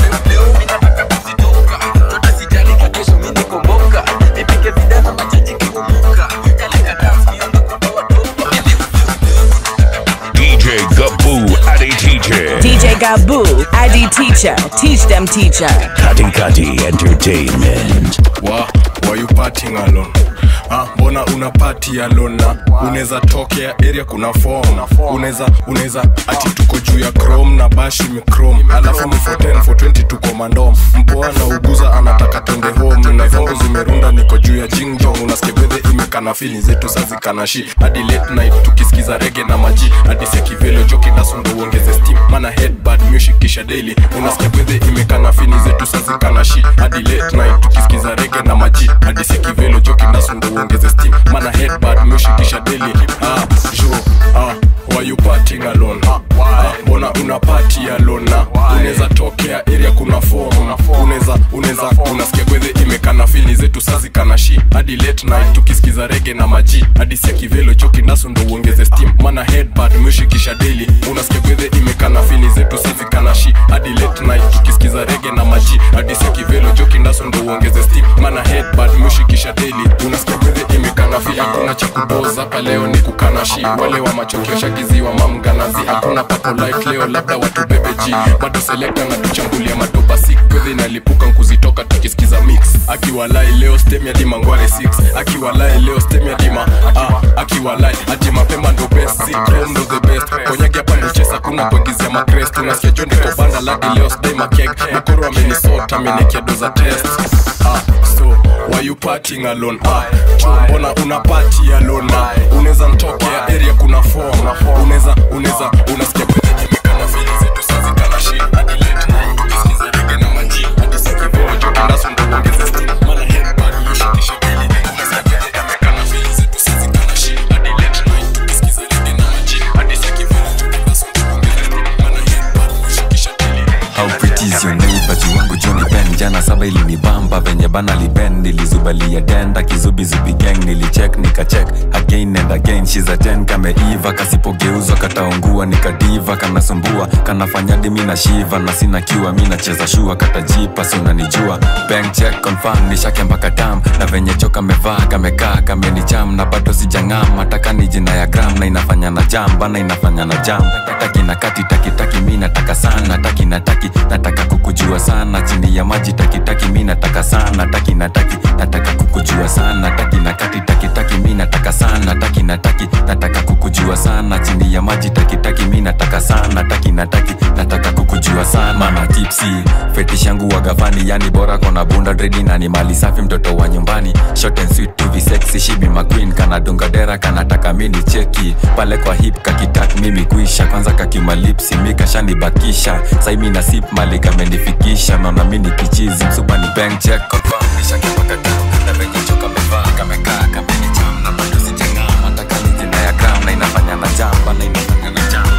D J Gabu Adi Teacher. D J Gabu Adi Teacher. Teach them teacher. Kati Kati Entertainment. Wah, why you partying alone? Ah, mbona una party alone na uneza tokea area kuna form. Uneza uneza ati tuko juu ya chrome na bashi mi chrome, alafu mi for ten for twenty tuko mandom. Mpoa na uguza anataka twende home, na vongo zimerunda niko juu ya jingjong. Unasikia bedhe imekana feelings zetu sazi kana shi, hadi late night tukisikiza reggae na maji, hadi sekivelo joki na sundo uongeze steam, mana headbad music kisha daily. Unasikia bedhe imekana feelings zetu sazi kana shi, hadi late night tukisikiza reggae na maji, hadi sekivelo joki na sundo uongeze steam, mana headbad music kisha daily. Ah, jo, ah, why you partying alone? Ah, mbona una party alone na uneza tokea area kuna form. Uneza uneza unasikia bedhe imekana feelings zetu sazi kana shi, hadi late night tukisikiza reggae na maji, hadi sekivelo joki na sundo uongeze steam, mana headbad music kisha daily. Unasikia bedhe imekana feelings zetu sazi kana shi, hadi late night tukisikiza reggae na maji, hadi sekivelo joki na sundo uongeze steam, mana headbad music kisha daily. Unasikia bedhe imekana feelings, hakuna cha kuboza hapa leo ni kukana shi, wale wa machokio shagiziwa mamganazi, hakuna papo light leo labda watu bebeji, bado selector na tuchambulia madopa sick, bedhe inalipuka nkuzitoka tukisikiza mix. Akiwalai leo stem ya dima ngware six, akiwalai leo stem ya dima ah, akiwalai ati mapema ndo best, si chrome ndo the best, konyagi hapa ndo chesa kuna kuagizia makrest. Unasikia jo ndiko banda lagi leo stay makeg, mkoro amenisota amenekia doza test. Ah, so why you partying alone? Ah, mbona una party alone na uneza ntokea area kuna form. Uneza uneza unasikia bedhe imekana feelings zetu sazi kana shi, hadi late night tukisikiza reggae na maji, hadi sekivelo joki na sundo uongeze steam, mana headbad music kisha daily. Unasikia bedhe imekana feelings zetu sazi kana shi, hadi late night tukisikiza reggae na maji, hadi sekivelo joki na sundo uongeze steam, mana headbad music kisha daily. How pretty is your neighbor, jiwangu Johnny Ben. Jana saba ilinibamba venye bana liben, nilizubalia denda kizubi zubi gang, nilicheck nikacheck again and again. She's a ten kameiva, kasipogeuzwa kataungua, nikadiva kanasumbua, kanafanya dimi na shiva, na sina kiwa mina cheza shua katajipa, si unanijua. Bank check confirm nishake mpaka tam, na venye choka mevaa kamekaa kamenicham, na bado sijangam, ataka ni jina ya gram, na inafanya na jam bana inafanya na jam. Taki na kati taki taki mi nataka sana, taki na taki nataka kukujua sana, chini ya maji taki taki mi nataka sana, taki na taki nataka kukujua sana, taki na kati taki taki mi nataka sana, taki na taki nataka kukujua sana, chini ya maji taki taki mi nataka sana, taki na taki nataka kukujua sana. Mama tipsy fetish yangu wa gavani, yani bora kona bunda dready na ni mali safi, mtoto wa nyumbani short and sweet to be sexy, she be my queen, kana dunga dera kana taka mini cheki pale kwa hip kakitak mimi kuisha, kwanza kakima lipsi mika shani bakisha, sai mi na sip malika menifikisha, mama mini pichizi msupa ni bank check confirm nishake mpaka down, na venye choka mevaa kamekaa kameni cham, na bado sijangama, ataka ni jina ya gram, na inafanya na jamba na inafanya na jamba.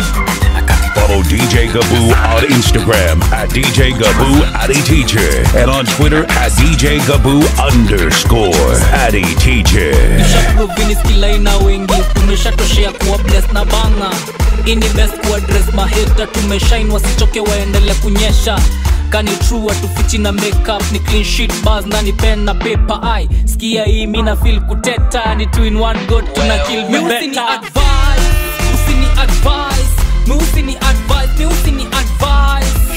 Follow D J Gabu on Instagram at D J Gabu Adi Teacher, and on Twitter at D J Gabu underscore Adi Teacher. Nishaprove skila ina wengi, tumeshatoshea kuwa bless na banga. Ini best kuwa dress maheta, tumeshine wasichoke waendele kunyesha. Kani true atufichi na makeup, ni clean sheet bars na ni pen na paper eye. Skia hii mina feel kuteta, ni two in one go tuna kill me better. Usini advice, usini advice, usini advice, usini advice.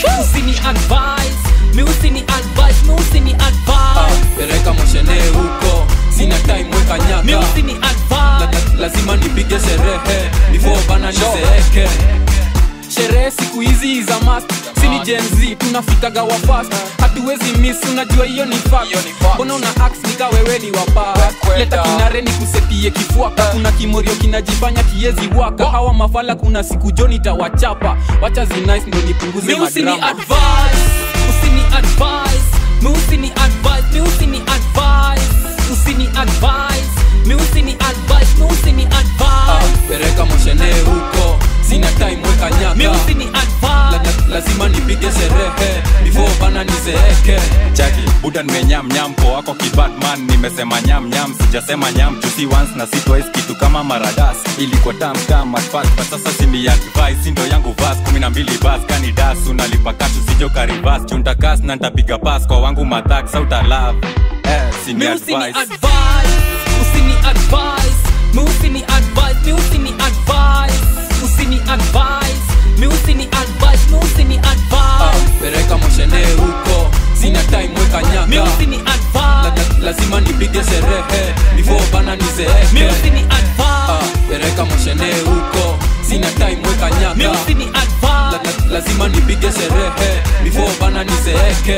usini advise mi usini advise mi usini advise pereka moshene huko sina time weka nyaka mi usini advise la, lazima nipige sherehe before bana nizeeke sherehe siku hizi za must sini Gen Z tunafikaga wa fast hatuwezi miss unajua hiyo ni fact mbona una ax nika wewe ni wapa leta kinare ni kusepie kifuaka kuna kimorio kinajifanya kiezi waka hawa mafala kuna siku joni tawachapa wacha zi nice ndo nipunguze madrama mi usini advise usini advise mi usini advise mi usini advise usini advise mi usini advise mi usini advise pereka moshene huko sina time weka nyaka mi usini advise la, la, lazima nipige sherehe before bana nizeeke chaki buda nimenyam nyam po wako kibadman nimesema nyam nyam sijasema nyam to see once na see twice kitu kama maradas ilikuwa tam tam at first but sasa sini advice ndo yangu vas kumi na mbili bas kani das unalipa kashu sijo karibas chunta kas na nitapiga pass kwa wangu matak sauta love eh sini advice mi usini advice usini advice mi usini advice mi usini advice usini advise mi usini advise mi usini advise pereka moshene huko sina time weka nyaka mi usini advise la, lazima nipige sherehe before bana nizeeke mi usini advise pereka moshene huko sina time weka nyaka mi usini advise la, lazima nipige sherehe before bana nizeeke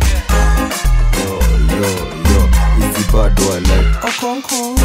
yo yo yo easy bad boy like okonko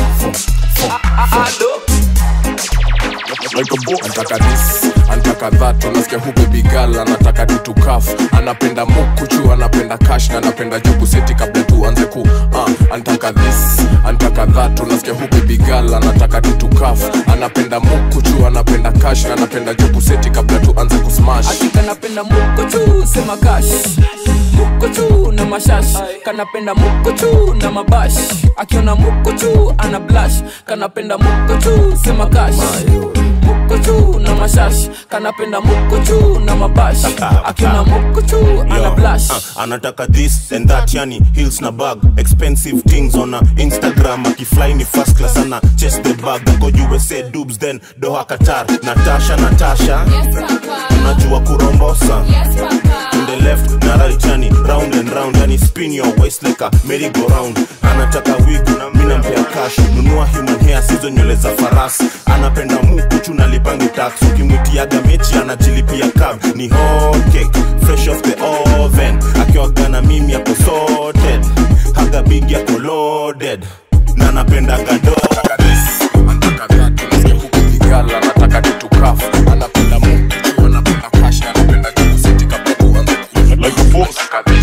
ado like a boy. Antaka this, antaka that, unasikia hu baby girl anataka tutu kaf. Anapenda mukuchu, anapenda cash na anapenda juku seti kabla tuanze ku uh, antaka this, antaka that, unasikia hu baby girl anataka tutu kaf. Anapenda mukuchu, anapenda cash na anapenda juku seti kabla tuanze ku smash. Atika napenda mukuchu, sema cash mukuchu na mashash kanapenda mukuchu na mabash akiona mukuchu ana blush kanapenda mukuchu sema cash mukuchu na mashash kanapenda mukuchu na mabash akiona mukuchu ana blush uh, anataka this and that yani heels na bag expensive things on a Instagram akifly ni first class ana chest the bag go U S A dubs then Doha Qatar Natasha Natasha yes papa unajua kurombosa yes papa in the left na right yani round and round yani spin your waist like a merry go round anataka wig na mimi nampea cash nunua human hair sizo nywele za farasi anapenda mukuchu na lipangi tax ukimwitiaga mechi anajilipia cab ni hot cake fresh off the oven akiwaga na mimi hapo sorted haga big yako loaded na anapenda gado anataka that unasikia huko bigala anataka kitu kafu anapenda mukuchu anapenda cash anapenda juku seti kabla tuanze like a boss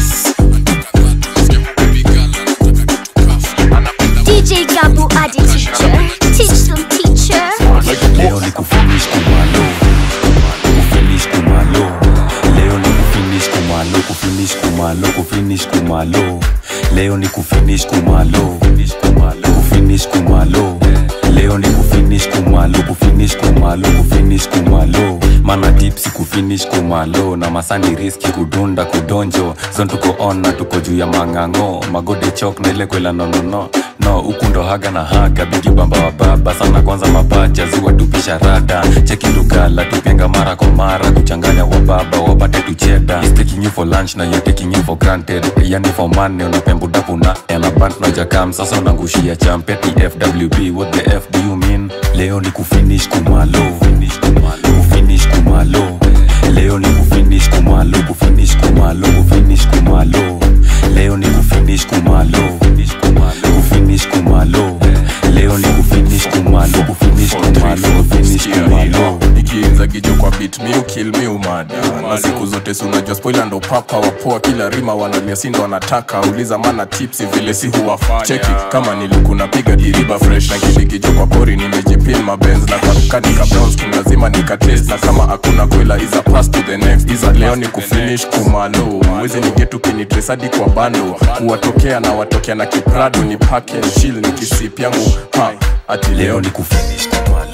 D J Gabu Adi teacher, teach them teacher. Leo ni kufinish kumalo, kufinish kumalo. Leo ni kufinish kumalo, kufinish kumalo, kufinish kumalo. Leo ni kufinish kumalo, kufinish kumalo. Leo ni kufinish kumalo, kufinish kumalo, kufinish kumalo. Mana tipsi kufinish kumalo na masani riski kudunda kudonjo. Zon tuko on na tuko juu ya mangango. Magode chok na ile kwela no no no. No ukundo haga na haga bigi bamba wa baba sana kwanza mapacha ziwa tupisha rada cheki dugala tupenga mara kwa mara kuchanganya wa baba wapate tucheda He's taking you for lunch na you're taking you for granted yani for money unapembu dapu na ela band na jakam sasa unangushia champeti F W B what the F do you mean leo ni kufinish kumalo kufinish kumalo kufinish kumalo leo ni kufinish kumalo kufinish kumalo kufinish kumalo leo ni kufinish kumalo kufinish kumalo kufinish kumalo leo ni kufinish kumalo kufinish kumalo kufinish kumalo ikiinza gijo kwa beat me you kill me umada na siku zote si unajua spoiler ndo papa wapoa kila rima wanalia sindo wanataka uliza mana tipsi vile si huwafanya cheki kama nilikuna piga diriba fresh na kiligijo kwa pori nimejipin mabenz na karukani ka brown skin lazima nikatest na kama hakuna kwela is a pass to the next is a leo ni kufinish kumalo mwezi nigetu kinitrace hadi kwa bando kuwatokea na watokea na kiprado ni pack and chill ni kisip yangu ha ati leo ni kufinish kumalo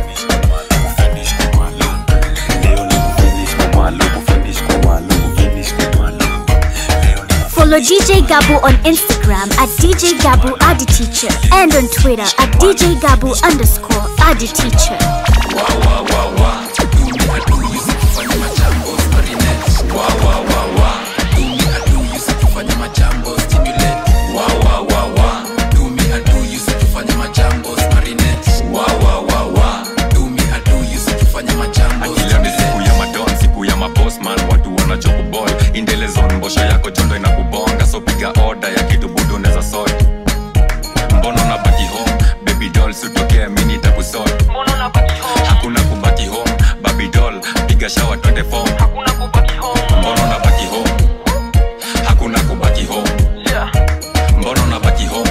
Follow D J Gabu on Instagram at D J Gabu Adi Teacher and on Twitter at D J Gabu underscore Adi Teacher. Wow, wow, wow, wow. chondo inakubonga, so piga order ya kitu budu neza sort. Mbona unabaki home baby doll, sitokea mimi nitakusort. Mbona unabaki home, hakuna kubaki home baby doll, piga shower twende form. Hakuna kubaki home, mbona unabaki home, hakuna kubaki home. Yeah. Mbona unabaki home,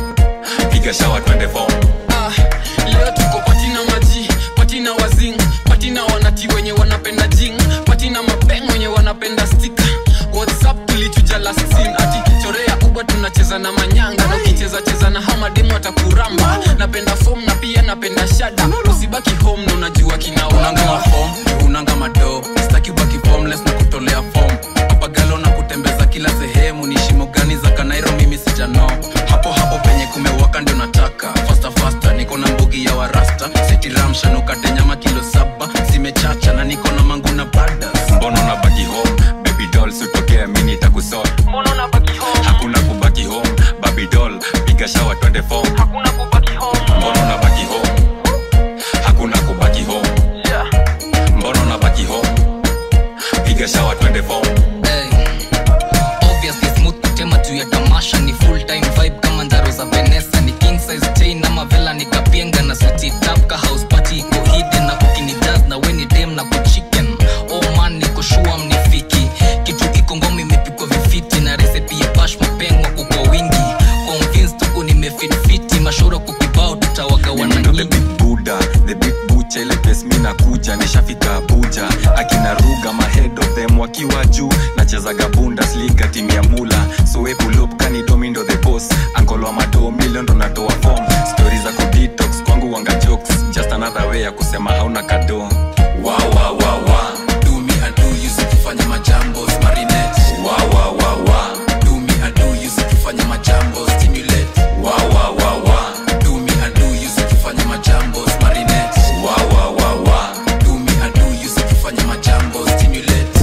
piga shower twende form. Ah, leo tuko patina maji, patina wazing, patina wanati wenye wanapenda jing, patina mapeng wenye wanapenda sticker. WhatsApp tulichuja last scene, ati chorea uba tunacheza na manyanga, na ukicheza cheza na hama demo atakuramba. Napenda form na pia napenda shada, usibaki home na unajua kina unanga ma form, unanga mado, sitaki baki formless na kutolea form. Papagalo na kutembeza kila sehemu, ni shimo gani za Kanairo mimi sijano. Hapo hapo penye kumewaka ndio nataka, faster faster niko na mbugi ya warasta, seti ramsha nukate nyama kilo saba, zimechacha na niko na mangu na badas. Mbona unabaki home baby doll, sitokea mimi nitakusort. Mbona unabaki home, hakuna kubaki home baby doll, piga shower twende form. Hakuna kubaki home, mbona unabaki home, hakuna kubaki home. Yeah. Mbona unabaki home, piga shower twende form. Hey. Obviously smooth kutema tu ya tamasha, ni full time vibe kama ndaro za Vanessa, ni king size chain na mavela ni kapienga na suti tap ka house party iko hidden na kukini jazz na weni dem na kuchicken. Oh man niko shua mnifiki, kitu iko ngoma imepikwa vifiti na recipe ya bash mapengwa kukwa wingi. Convinced tuko nimefit fiti, mashoro kukibao tutawaga wananyingi. The big Buddha, the big bucha, ile pes mina kuja, nishafika Abuja. Akina Ruga, my head of them wakiwa juu, nachezaga Bundesliga timu ya Mula. So we pull up kani domindo the boss, Uncle wa mado million ndo natoa form. Stories za kudetox, kwangu wanga jokes, just another way ya kusema hauna kado. Wow wow wow wow, do me and do you sikifanya majambos marinette. Wow wow wow wow, do me and do you sikifanya majambos stimulate. Wow wow wow wow, do me and do you sikifanya majambos marinette. Wow wow wow wow, do me and do you sikifanya majambos stimulate.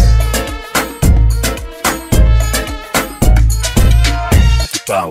Wow.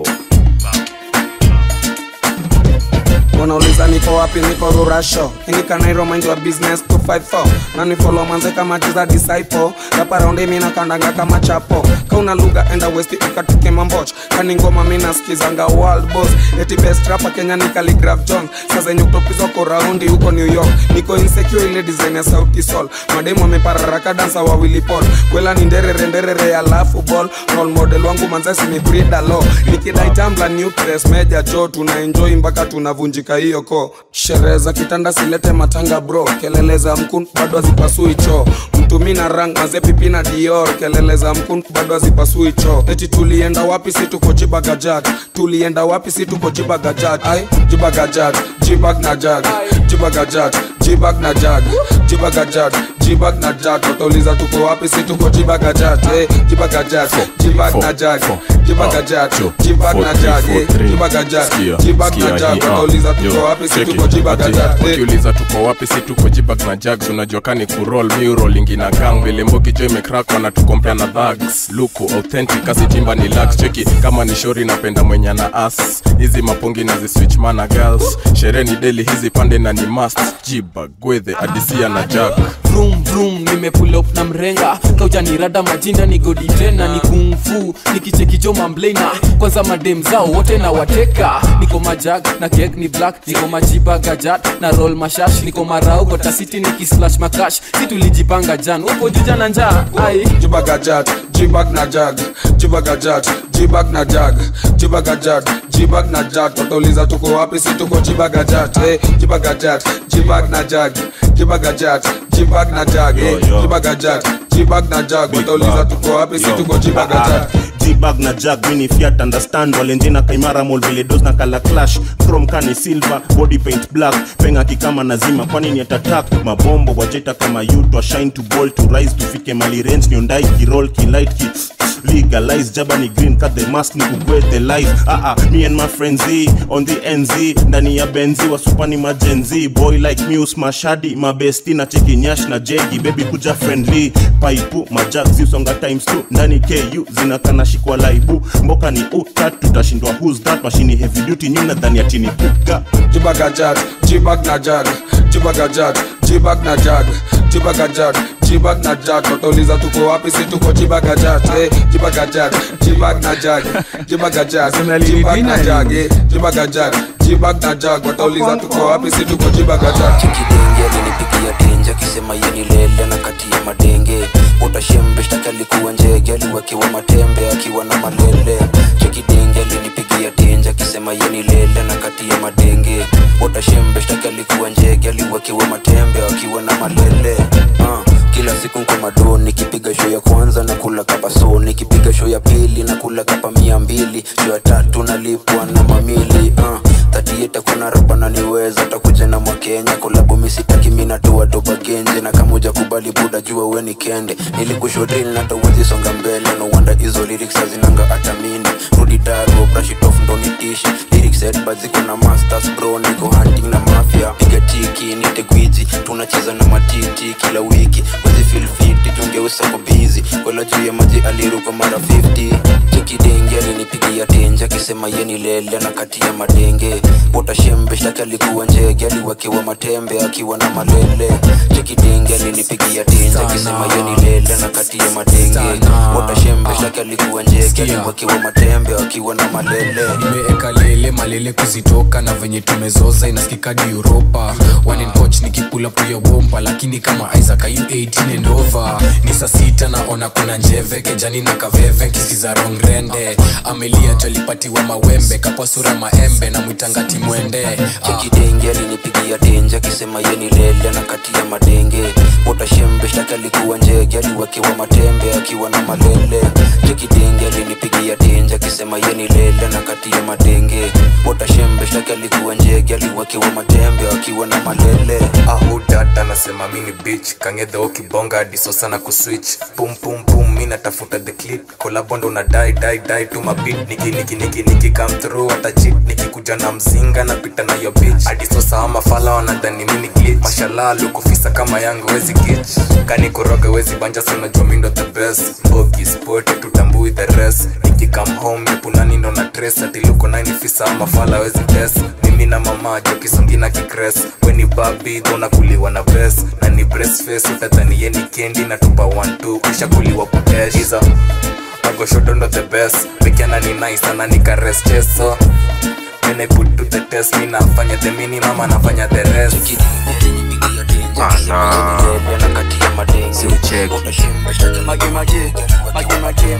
Wanauliza niko wapi, niko Rurasho. Inika Nairo mind your business two five four. Na ni follow manze kama tiza disciple. Rapa round mimi na kandanga kama chapo. Kauna lugha enda west ikatuke mamboch. Kani ngoma mimi nasikizanga world boss. Eti best rapper Kenya ni Calligraph Jones. Sasa nyuktopizwa kwa raundi huko New York. Niko insecure ile design ya Sauti Sol. Mademo amepararaka dansa wa Willy Paul. Kwela ni nderere nderere ya lafu ball. Role model wangu manze simebrida low. Nikidai Tumblr new press meja jo, tuna enjoy mpaka tunavunjika hiyo ko. Sherehe za kitanda silete matanga bro, kelele za mkun bado hazipasui cho. Mtumi na rang maze pipi na Dior, kelele za mkun bado hazipasui cho. Eti tulienda wapi si tuko Jibagajat, tulienda wapi si tuko Jibagajat. Ai Jibagajat, Jibag na jag, Jibagajat, Jibag na jag, Jibagajat, Jibag na jag. Watauliza tuko wapi si tuko Jibagajat. Eh Jibagajat, Jibag na jag, Jibagajat, Jibag na jag, Jibagajat, Jibag na jag. Watauliza tuko wapi si tuko Jibagajat. Wakiuliza tuko wapi si tuko Jibag na Jags, unajua kani kuroll mi rolling ina gang vile mboki joy imecrack wana tukompea na thugs. Luku authentic asi timba ni lax, cheki kama ni shori napenda mwenye na ass. Hizi mapongi na zi switch mana girls, sherehe ni daily hizi pande na ni must. Jibag gwethe adisia na Jag. Vroom vroom nime pull up na mrenga, kauja ni rada majinda ni godi tena ni kung fu, nikicheki jo mamblena kwanza madem zao wote na wateka. Niko majag na keg ni black, niko Majibagajat na roll mashash, niko marau gota city nikislash makash. Si tulijipanga jan uko juja na njaa. Ai Jibagajat, Jibag na Jag, Jibagajat, Jibag na Jag, Jibagajat, Jibag na Jag. Watauliza tuko wapi si tuko Jibagajat. Eh Jibagajat, Jibag na Jag, Jibagajat, Jibag na Jag, eh Jibagajat, Jibag na Jag. Watauliza tuko wapi si tuko Jibagajat. Jibag na Jag mini Fiat understand, walenjena kaimara mall vile dos na kala clash. Chrome kani silver, body paint black, penga kikama nazima kwani ni attack. Mabombo wajeta kama you to shine to ball to rise tufike mali range, niondai ki roll ki light ki legalize jabani green cut the mask ni kugwet the life. Ah ah me and my friends Z on the N Z ndani ya benzi wa supani majenzi. Boy like Muse mashadi mabesti na cheki nyash na jegi baby kuja friendly. Paipu majag zisonga times two ndani K U zinakana shikwa laibu. Mboka ni utat tutashindwa who's that, machine heavy duty nyuna dhani ya chini puka. Jibagajat, Jibag na Jag, Jibagajat, Jibag na Jag, Jibagajat, Jibag na jag, watauliza tuko wapi, si tuko Jibaga jag. Eh, Jibaga jag, Jibag na jag, Jibaga jag, Jibag na jag, eh, Jibaga jag, Jibag na jag, watauliza tuko wapi, si tuko Jibaga jag. Chikidenge alinipigia tenja kisema yeni lele na kati ya madenge. Utashembe shtaki alikuwa njege aliwekewa matembe akiwa na malele. Chikidenge alinipigia tenja kisema yeni lele na kati ya madenge. Utashembe shtaki alikuwa njege aliwekewa matembe akiwa na malele. uh. Kila siku nko madoni, nikipiga show ya kwanza na kula kapa so, nikipiga show ya pili na kula kapa mia mbili, show ya tatu nalipwa na mamili. uh. Tatieta kuna roba na niweza takuja na mwakenya kolabu misitaki mina tuwa doba genje na kamuja kubali buda jua uwe ni kende. Nilikusho drill na tawezi songa mbele, no wonder izo lyrics hazinanga atamini. Rudi daro brush it off ndo nitishi, lyrics head baziko na masters bro, niko hunting na mafia. Piga tiki nite gwiji, tunacheza na matiti kila wiki. Wezi feel fit, junge usako busy, kola juu ya maji aliruka mara fifty. Chikidenge alinipigia tenja kisema yeni lele na kati ya madenge. Utashembe shtaki alikuwa njege aliwekewa matembe akiwa na malele. Chikidenge alinipigia tenja kisema yeni lele na kati ya madenge. Utashembe shtaki alikuwa njege aliwekewa matembe akiwa na malele. Nimeeka lele malele kuzitoka na venye tumezoza inasikika di Europa. One in coach nikipula puya bomba, lakini kama Isaac ayu eighteen and over. Ni saa sita naona kuna njeve kejani na kaveve kisiza wrong rende. Amelia jolipatiwa mawembe kapwa sura maembe na mwitangati mwende. Chikidenge alinipigia tenja kisema yeni lele na kati ya madenge. Utashembe shtaki alikuwa njege aliwekewa matembe akiwa na malele. Chikidenge alinipigia tenja kisema yeni lele na kati ya madenge. Utashembe shtaki alikuwa njege aliwekewa matembe akiwa na malele. Ahu data nasema mini bitch, kangedha okibonga diso sana kuswitch. Pum pum pum mina tafuta the clip, kolabondo na die die die to my beat. Niki niki niki niki come through ata cheat, niki kuja na mzinga na pita na yo bitch. Adiso sama fala wanadhani mini glitch, mashallah lukufisa kama yangu wezi kitch. Kani kuroga wezi banja sana jua mindo the best. Bogi sport tutambui the rest. Niki come home nipunani ndo na trace, ati luko nine fisa ama fala wezi test. Mimi na mama joki songi na kikres, weni babi dona kuliwa na best. Na ni breast face utadhani yeni kendi na tupa one two kisha kuliwa putesh. Iza Mago shoto ndo the best, pekiana ni nice na nika rest cheso. When I put to the test, mi nafanya the minimum na nafanya the rest. Ana si ucheki Mage mage, mage mage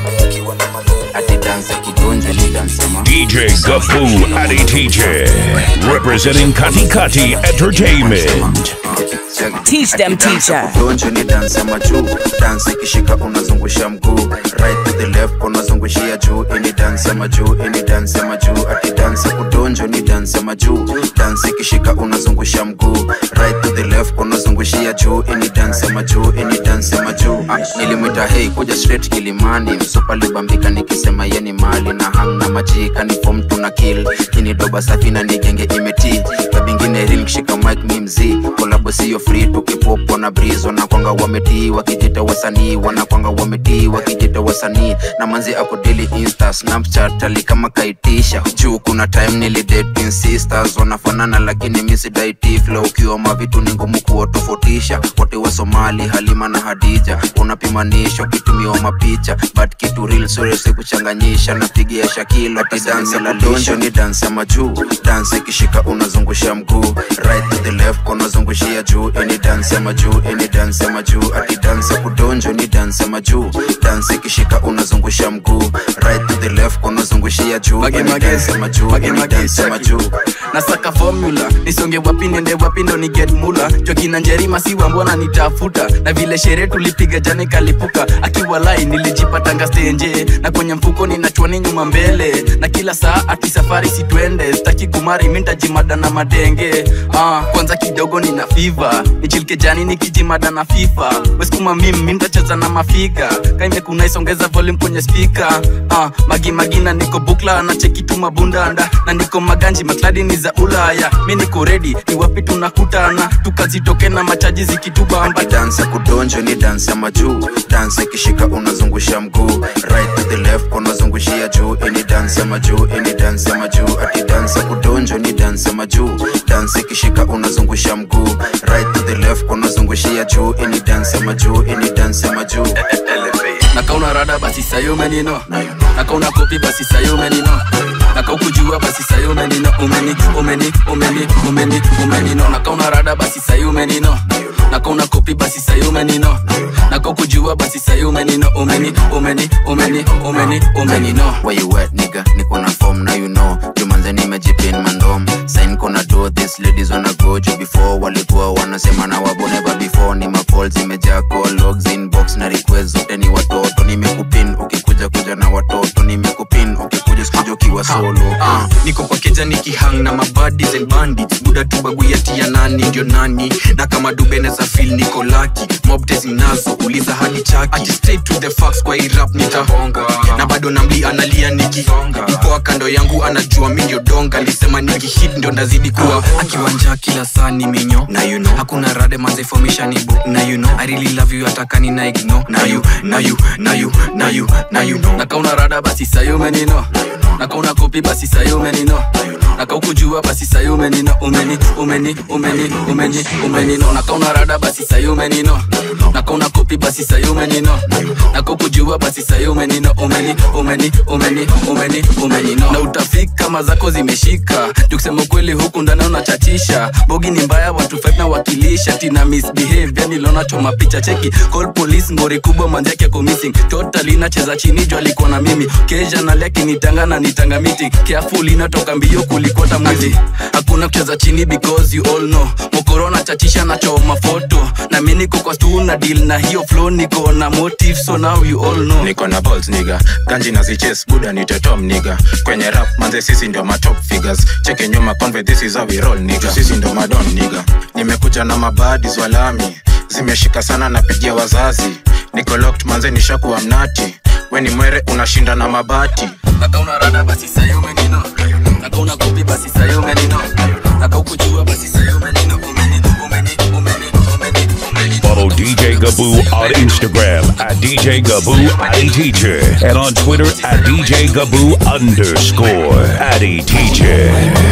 ati dance kidonje ni dance ma D J Gaboo Adi Teacher, representing Kati Kati Entertainment. Teach them teacher. Donjo ni dance ma juu, dance ikishika unazungusha mguu, right to the left unazungushia juu. Any dance ma juu, any dance ma juu, ati dance kudonjo ni dance ma juu, dance ikishika unazungusha mguu, right to the left unazungushia juu. Any dance ma juu, any dance ma juu. Nilimwita hey kuja straight Kilimani, msupa libambika nikisema yeni mali na hang na majika ni form tuna kill. Kini doba safi na nigenge imeti, kabingine real kishika mic mi mzi, kolabo siyo free tukipopo na breeze. Wanakwanga wameti wakijita wasanii, wanakwanga wameti wakijita wasanii. Na manzi ako daily insta snapchat ali kama kaitisha juu. Kuna time nili date in sisters wanafanana lakini misi daiti flow. Ukiwa mavitu ni ngumu kuwatofautisha, wote wa Somali Halima na Hadija. Unapimanisha ukitumiwa mapicha but kitu real sore se kuchanganyisha. Napigia Shakilo ati dance la donjo ni dance ma juu, dance ikishika unazungusha mguu, right to the left unazungushia juu. Any dance ma juu, any dance ma juu, ati dance kudonjo ni dance ma juu, dance ikishika unazungusha mguu, right to the left unazungushia juu. Any dance ma juu, any dance ma juu. Nasaka formula, nisonge wapi nende wapi ndo ni get mula. Joki na Njerima siwa mbona nitafuta, na vile sherehe tulipiga jana kalipuka. Akiwa lai nilijipatanga stenje, na kwenye mfuko ninachwani nyuma mbele. Na kila saa ati safari si twende, sitaki kumari minta jimada na madenge. Ah, kwanza kidogo nina fever, nichilke jani nikijimada na FIFA. Weskuma mimi minta cheza na mafiga, kaime kuna isongeza volume kwenye speaker. Ah, magi magina niko bukla na cheki tu mabundanda, na niko maganji makladi ni za Ulaya. Mimi niko ready, ni wapi tunakutana, tukazitoke na machaji zikitubamba. Dance kudonjo ni dance ma juu, dance ikishika unazungusha mguu, right to the left unazungushia juu. Any dance ma juu, any dance ma juu, ati dance kudonjo ni dance dance majuu. Dance ikishika unazungusha mguu. Right to the left unazungushia juu. Any dance majuu, any dance majuu. Nakauna rada basi sayo menino. Nakauna kopi basi sayo menino. Nakaukujua basi sayo menino. Umeni, umeni, umeni, umeni, umenino. Nakauna rada basi sayo menino. Nakauna kopi basi sayo menino. Nakaukujua basi sayo menino. Umeni, umeni, umeni, umeni, umenino. Where you at nigga? Niko na form now you know. Jumanze nimejipin mandom. Sign kona do this ladies wanna go juu before. Walikuwa wanasema na wabo never before. Ni mapol zimejaa call logs inbox na request zote ni watoto. Nimekupin ukikuja kuja na watoto. Nimekupin ukikuja sikuja ukiwa solo. uh, Niko kwa keja nikihang na mabaddies and bandits. Buda tubagu yati ya nani ndio nani. Na kama dubene za feel niko lucky. Mob tezi nazo uliza hadi chaki. Ati straight to the facts kwa hii rap nitahonga. Na bado namli analia nikihonga. Mko kando yangu anajua mimi ndio donga. Alisema nikihit ndio ndazidi kuwa akiwanja kila saa ni minyo. Na you know hakuna rade manze formation ibo. Na you know I really love you atakani na ignore. Na you, na you, na you, na you, na you know. Nakauna rada basi sayo menino. Nakauna kopi basi sayo menino. Nakaukujua basi sayo menino. Umeni, umeni, umeni, umeni, umenino. Nakauna rada basi sayo menino. Nakauna kopi basi sayo menino. Nakaukujua basi sayo menino. Umeni, umeni, umeni, umeni, umenino. Na utafika mazako zimeshika. Tukisema kweli huku ndani unachatisha. Bogi ni mbaya watu fight na wakilisha. Tina misbehave yani lona choma picha cheki. Call police ngori kubwa manzake yako missing. Totally nacheza chini jua alikuwa na mimi. Keja na leki nitanga na nitanga meeting. Careful inatoka mbio kulikota mwizi. Hakuna kucheza chini because you all know. Mokorona chatisha na choma photo. Na mimi niko kwa stu na deal na hiyo flow. Niko na motive so now you all know. Niko na balls nigga. Ganji na ziches buda nitetom nigga. Kwenye rap manze sisi ndio ma top figures. Cheke nyuma conve this is how we roll nigga. Sisi ndio madon nigga. Nimekuja na mabadis walami. Zimeshika sana napigia wazazi. Niko locked manze nishakuwa mnati. Weni mwere unashinda na mabati. Nakauna rada basi sayo menino. Nakauna kopi basi sayo menino. Nakaukujua basi sayo menino. Umeni, umeni, umeni, umeni, umeni. Follow D J Gaboo on Instagram at D J Gaboo Addy Teacher and on Twitter at D J Gaboo underscore Addy Teacher.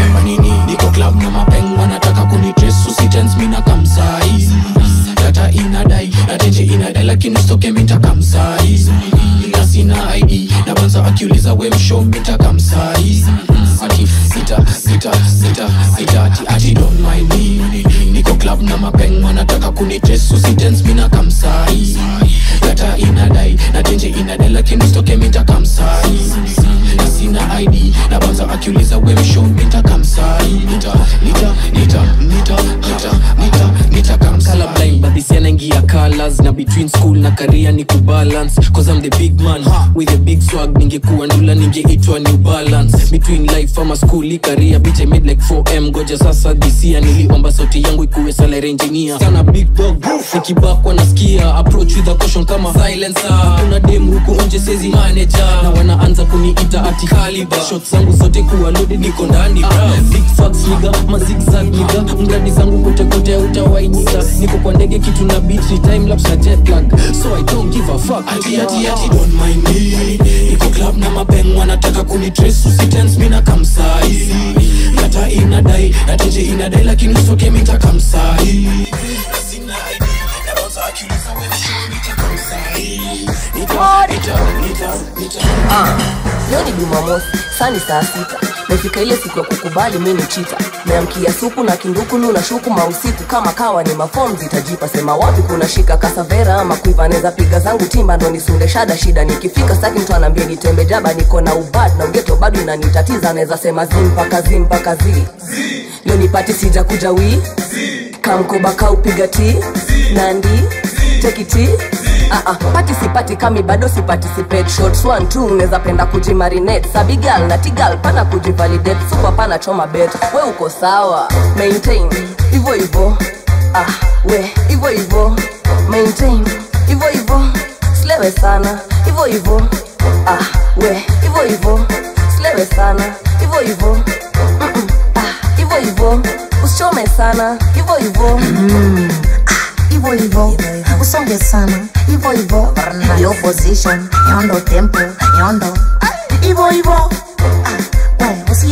Niko club na mapeng wanataka kunitrace usitense mina kamsai. Data inadai, atenje inadai lakini ustoke minta kamsai. Na sina I D, na banza akiuliza we mshow minta kamsai. Ati sita, sita, sita, sita, ati ati don't mind me. Niko club na mapeng wanataka kunitrace usitense mina kamsai. Data inadai, atenje inadai lakini ustoke minta kamsai. Na sina I D, na banza akiuliza we mshow minta kamsai. Nita, nita, nita, nita, nita, nita, nita kamsai. Colorblind but this yana ingia colors. Na between school na career ni kubalance. Cause I'm the big man with a big swag. Ningekuwa ndula ningeitwa New Balance. Between life ama school career bitch I made like four M. Goja sasa this year niliomba sauti yangu ikuwe salary engineer. Sana big dog nikibakwa nasikia. Approach with a caution kama silencer. Kuna dem huku nje sezi manager. Na wanaanza kuniita ati caliber. Shots zangu zote kuwa loaded niko ndani bra. Big facts nigga, ma zigzag nigga. Mradi zangu kote kote utawainika. Niko kwa ndege kitu na beat ni time lapse na jet lag. So I don't give a fuck. Ati ati ati don't mind me. Niko club na mapeng wanataka kunitrace usitense mina kamsai. Data inadai, atenje inadai lakini usoke minta kamsai. Sina I D, na banza akiuliza we mshow minta kamsai. Nita, nita, nita, nita. Ah, leo ni Jumamosi, saa ni saa sita. Mefika ile siku ya kukubali mimi ni chita. Meamkia supu na kindukulu na shuku mausiku. Kama kawa ni maform zitajipa. Sema wapi kuna shika kasavera ama kuiva. Neza piga zangu timba ndo nisunde shada shida. Nikifika staki mtu anambia nitembe jaba. Niko na ubad na ugeto bado inanitatiza. Neza sema zimpa kazi mpaka zi. Leo nipati sija kuja wii. Kamkoba kaupiga ti. Nandi take it easy. Ah ah, pati sipati kami bado si participate. Shots one two unaweza penda kujimarinate. Sabi girl na tigal pana kujivalidate. Super pana choma bet. We uko sawa, maintain hivyo hivyo. Ah, we hivyo hivyo. Maintain hivyo hivyo. Slewe sana hivyo hivyo. Ah, we hivyo hivyo. Slewe sana hivyo hivyo. Mm. Ah, hivyo hivyo. Usichome sana hivyo hivyo. Mm. Hivyo hivyo, usonge sana. Hivyo hivyo, your position, yondo tempo, yondo. Hivyo hivyo, we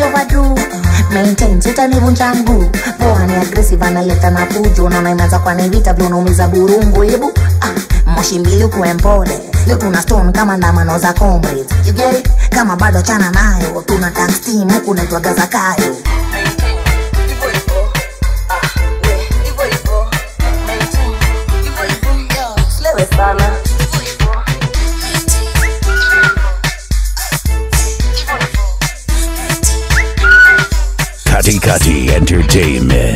usi overdo. Maintain sita nivunja mguu. Poa ni aggressive analeta na pujo. Unaona imeanza kwa ni vita vile unaumiza burungu. Hebu ah, moshi mbili ukuwe mpole. Leo tuna stone kama ndamano za comrades. You get it? Kama bado chana nayo. Tuna tank steam huku naitwa gaza kayo. Slewe sana. Kati Kati Entertainment.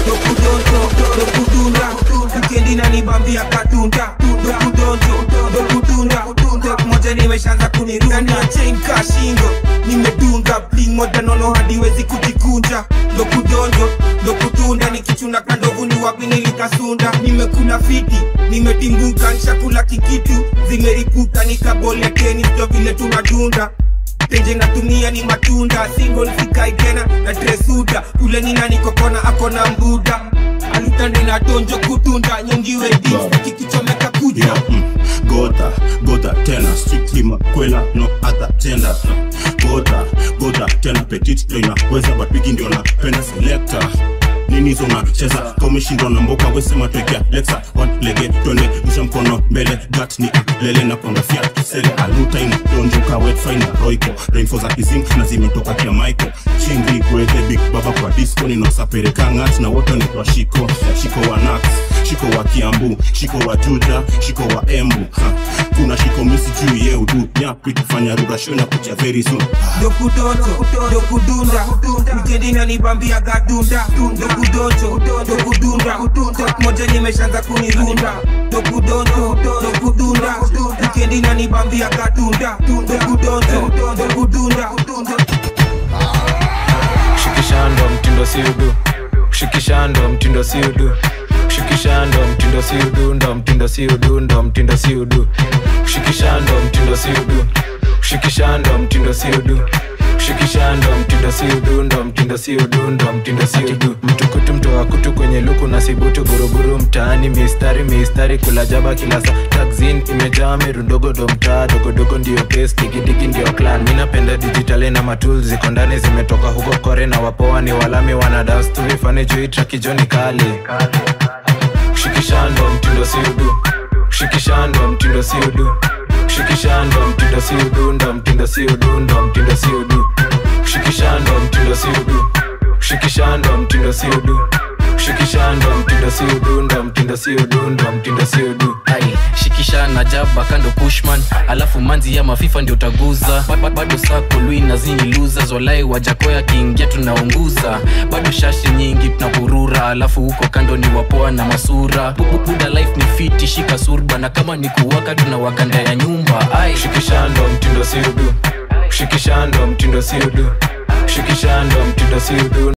Wikendi nanibambia katunda dokudonjo dokudunda moja nimeshaanza kunirunda ni chain kashingo nimedunga bling moja nono hadi wezi kujikunja dokudonjo dokudunda nikichuna kandovu ni wapi nilikasunda nimekula fiti nimetimbuka nishakula kikitu zimeripuka nikabole teni ndo vile tunadunda tenje natumia ni matunda single sikai tena na tresuda ule nina nikokona akona mbuda alutande na donjo kutunda nyongiwe dis kikichomeka kuja yeah, mm. Gota, gota tena strictly makwela no other gender. Gota, gota tena petit ndo inaweza but wiki ndio napenda selector. Nini zona cheza komeshindwa na mboka wesema twekea lexa one lege twende msha mkono mbele gat ni lele na kwanga fiat sele aluta ina donjuka wet fine roiko rainfall za kizing na zimetoka kia Michael chingri kwete big baba kwa disco ni nosapere kangat na wote ni kwa shiko shiko wa Nax shiko wa Kiambu shiko wa Juja shiko wa Embu ha. Kuna shiko misi juu ye udu nyapi kufanya rurasho na kucha very soon dokudoto dokudunda wikendi nanibambia gadunda dokudonjo dokudunda tok moja nimeshaanza kunirunda dokudonjo dokudunda wikendi nanibambia gadunda dokudonjo dokudunda shikishando mtindo siudu shikishando mtindo siudu shikishando mtindo siudu ndo mtindo siudu ndo mtindo siudu shikishando mtindo siudu shikishando mtindo siudu shikishando mtindo siudu ndo mtindo siudu ndo mtindo siudu mtukutu mtoa kutu kwenye luku na sibutu guruguru mtaani mistari mistari kula jaba kila saa taxin imejaa meru ndogo ndo mtaa dogo dogo ndio pes digidigi ndio clan minapenda digitale na matul ziko ndani zimetoka huko kore na wapoa ni walami wana dance tu vifane juu traki joni kali shikishando mtindo siudu shikishando mtindo siudu shikishando mtindo siudu ndo mtindo siudu ndo mtindo siudu shikishando mtindo siudu shikishando mtindo siudu shikishando mtindo siudu ndo mtindo siudu ndo mtindo siudu ai shikishana jaba kando pushman alafu manzi ya mafifa ndio utaguza bado sako lui na zini losers walai wajakoya kiingia tunaunguza bado shashi nyingi tunapurura alafu huko kando ni wapoa na masura buda life ni fiti shika surba na kama ni kuwaka tunawaka ndani ya nyumba ai shikishando mtindo siudu shikishando mtindo siudu shikishando mtindo siudu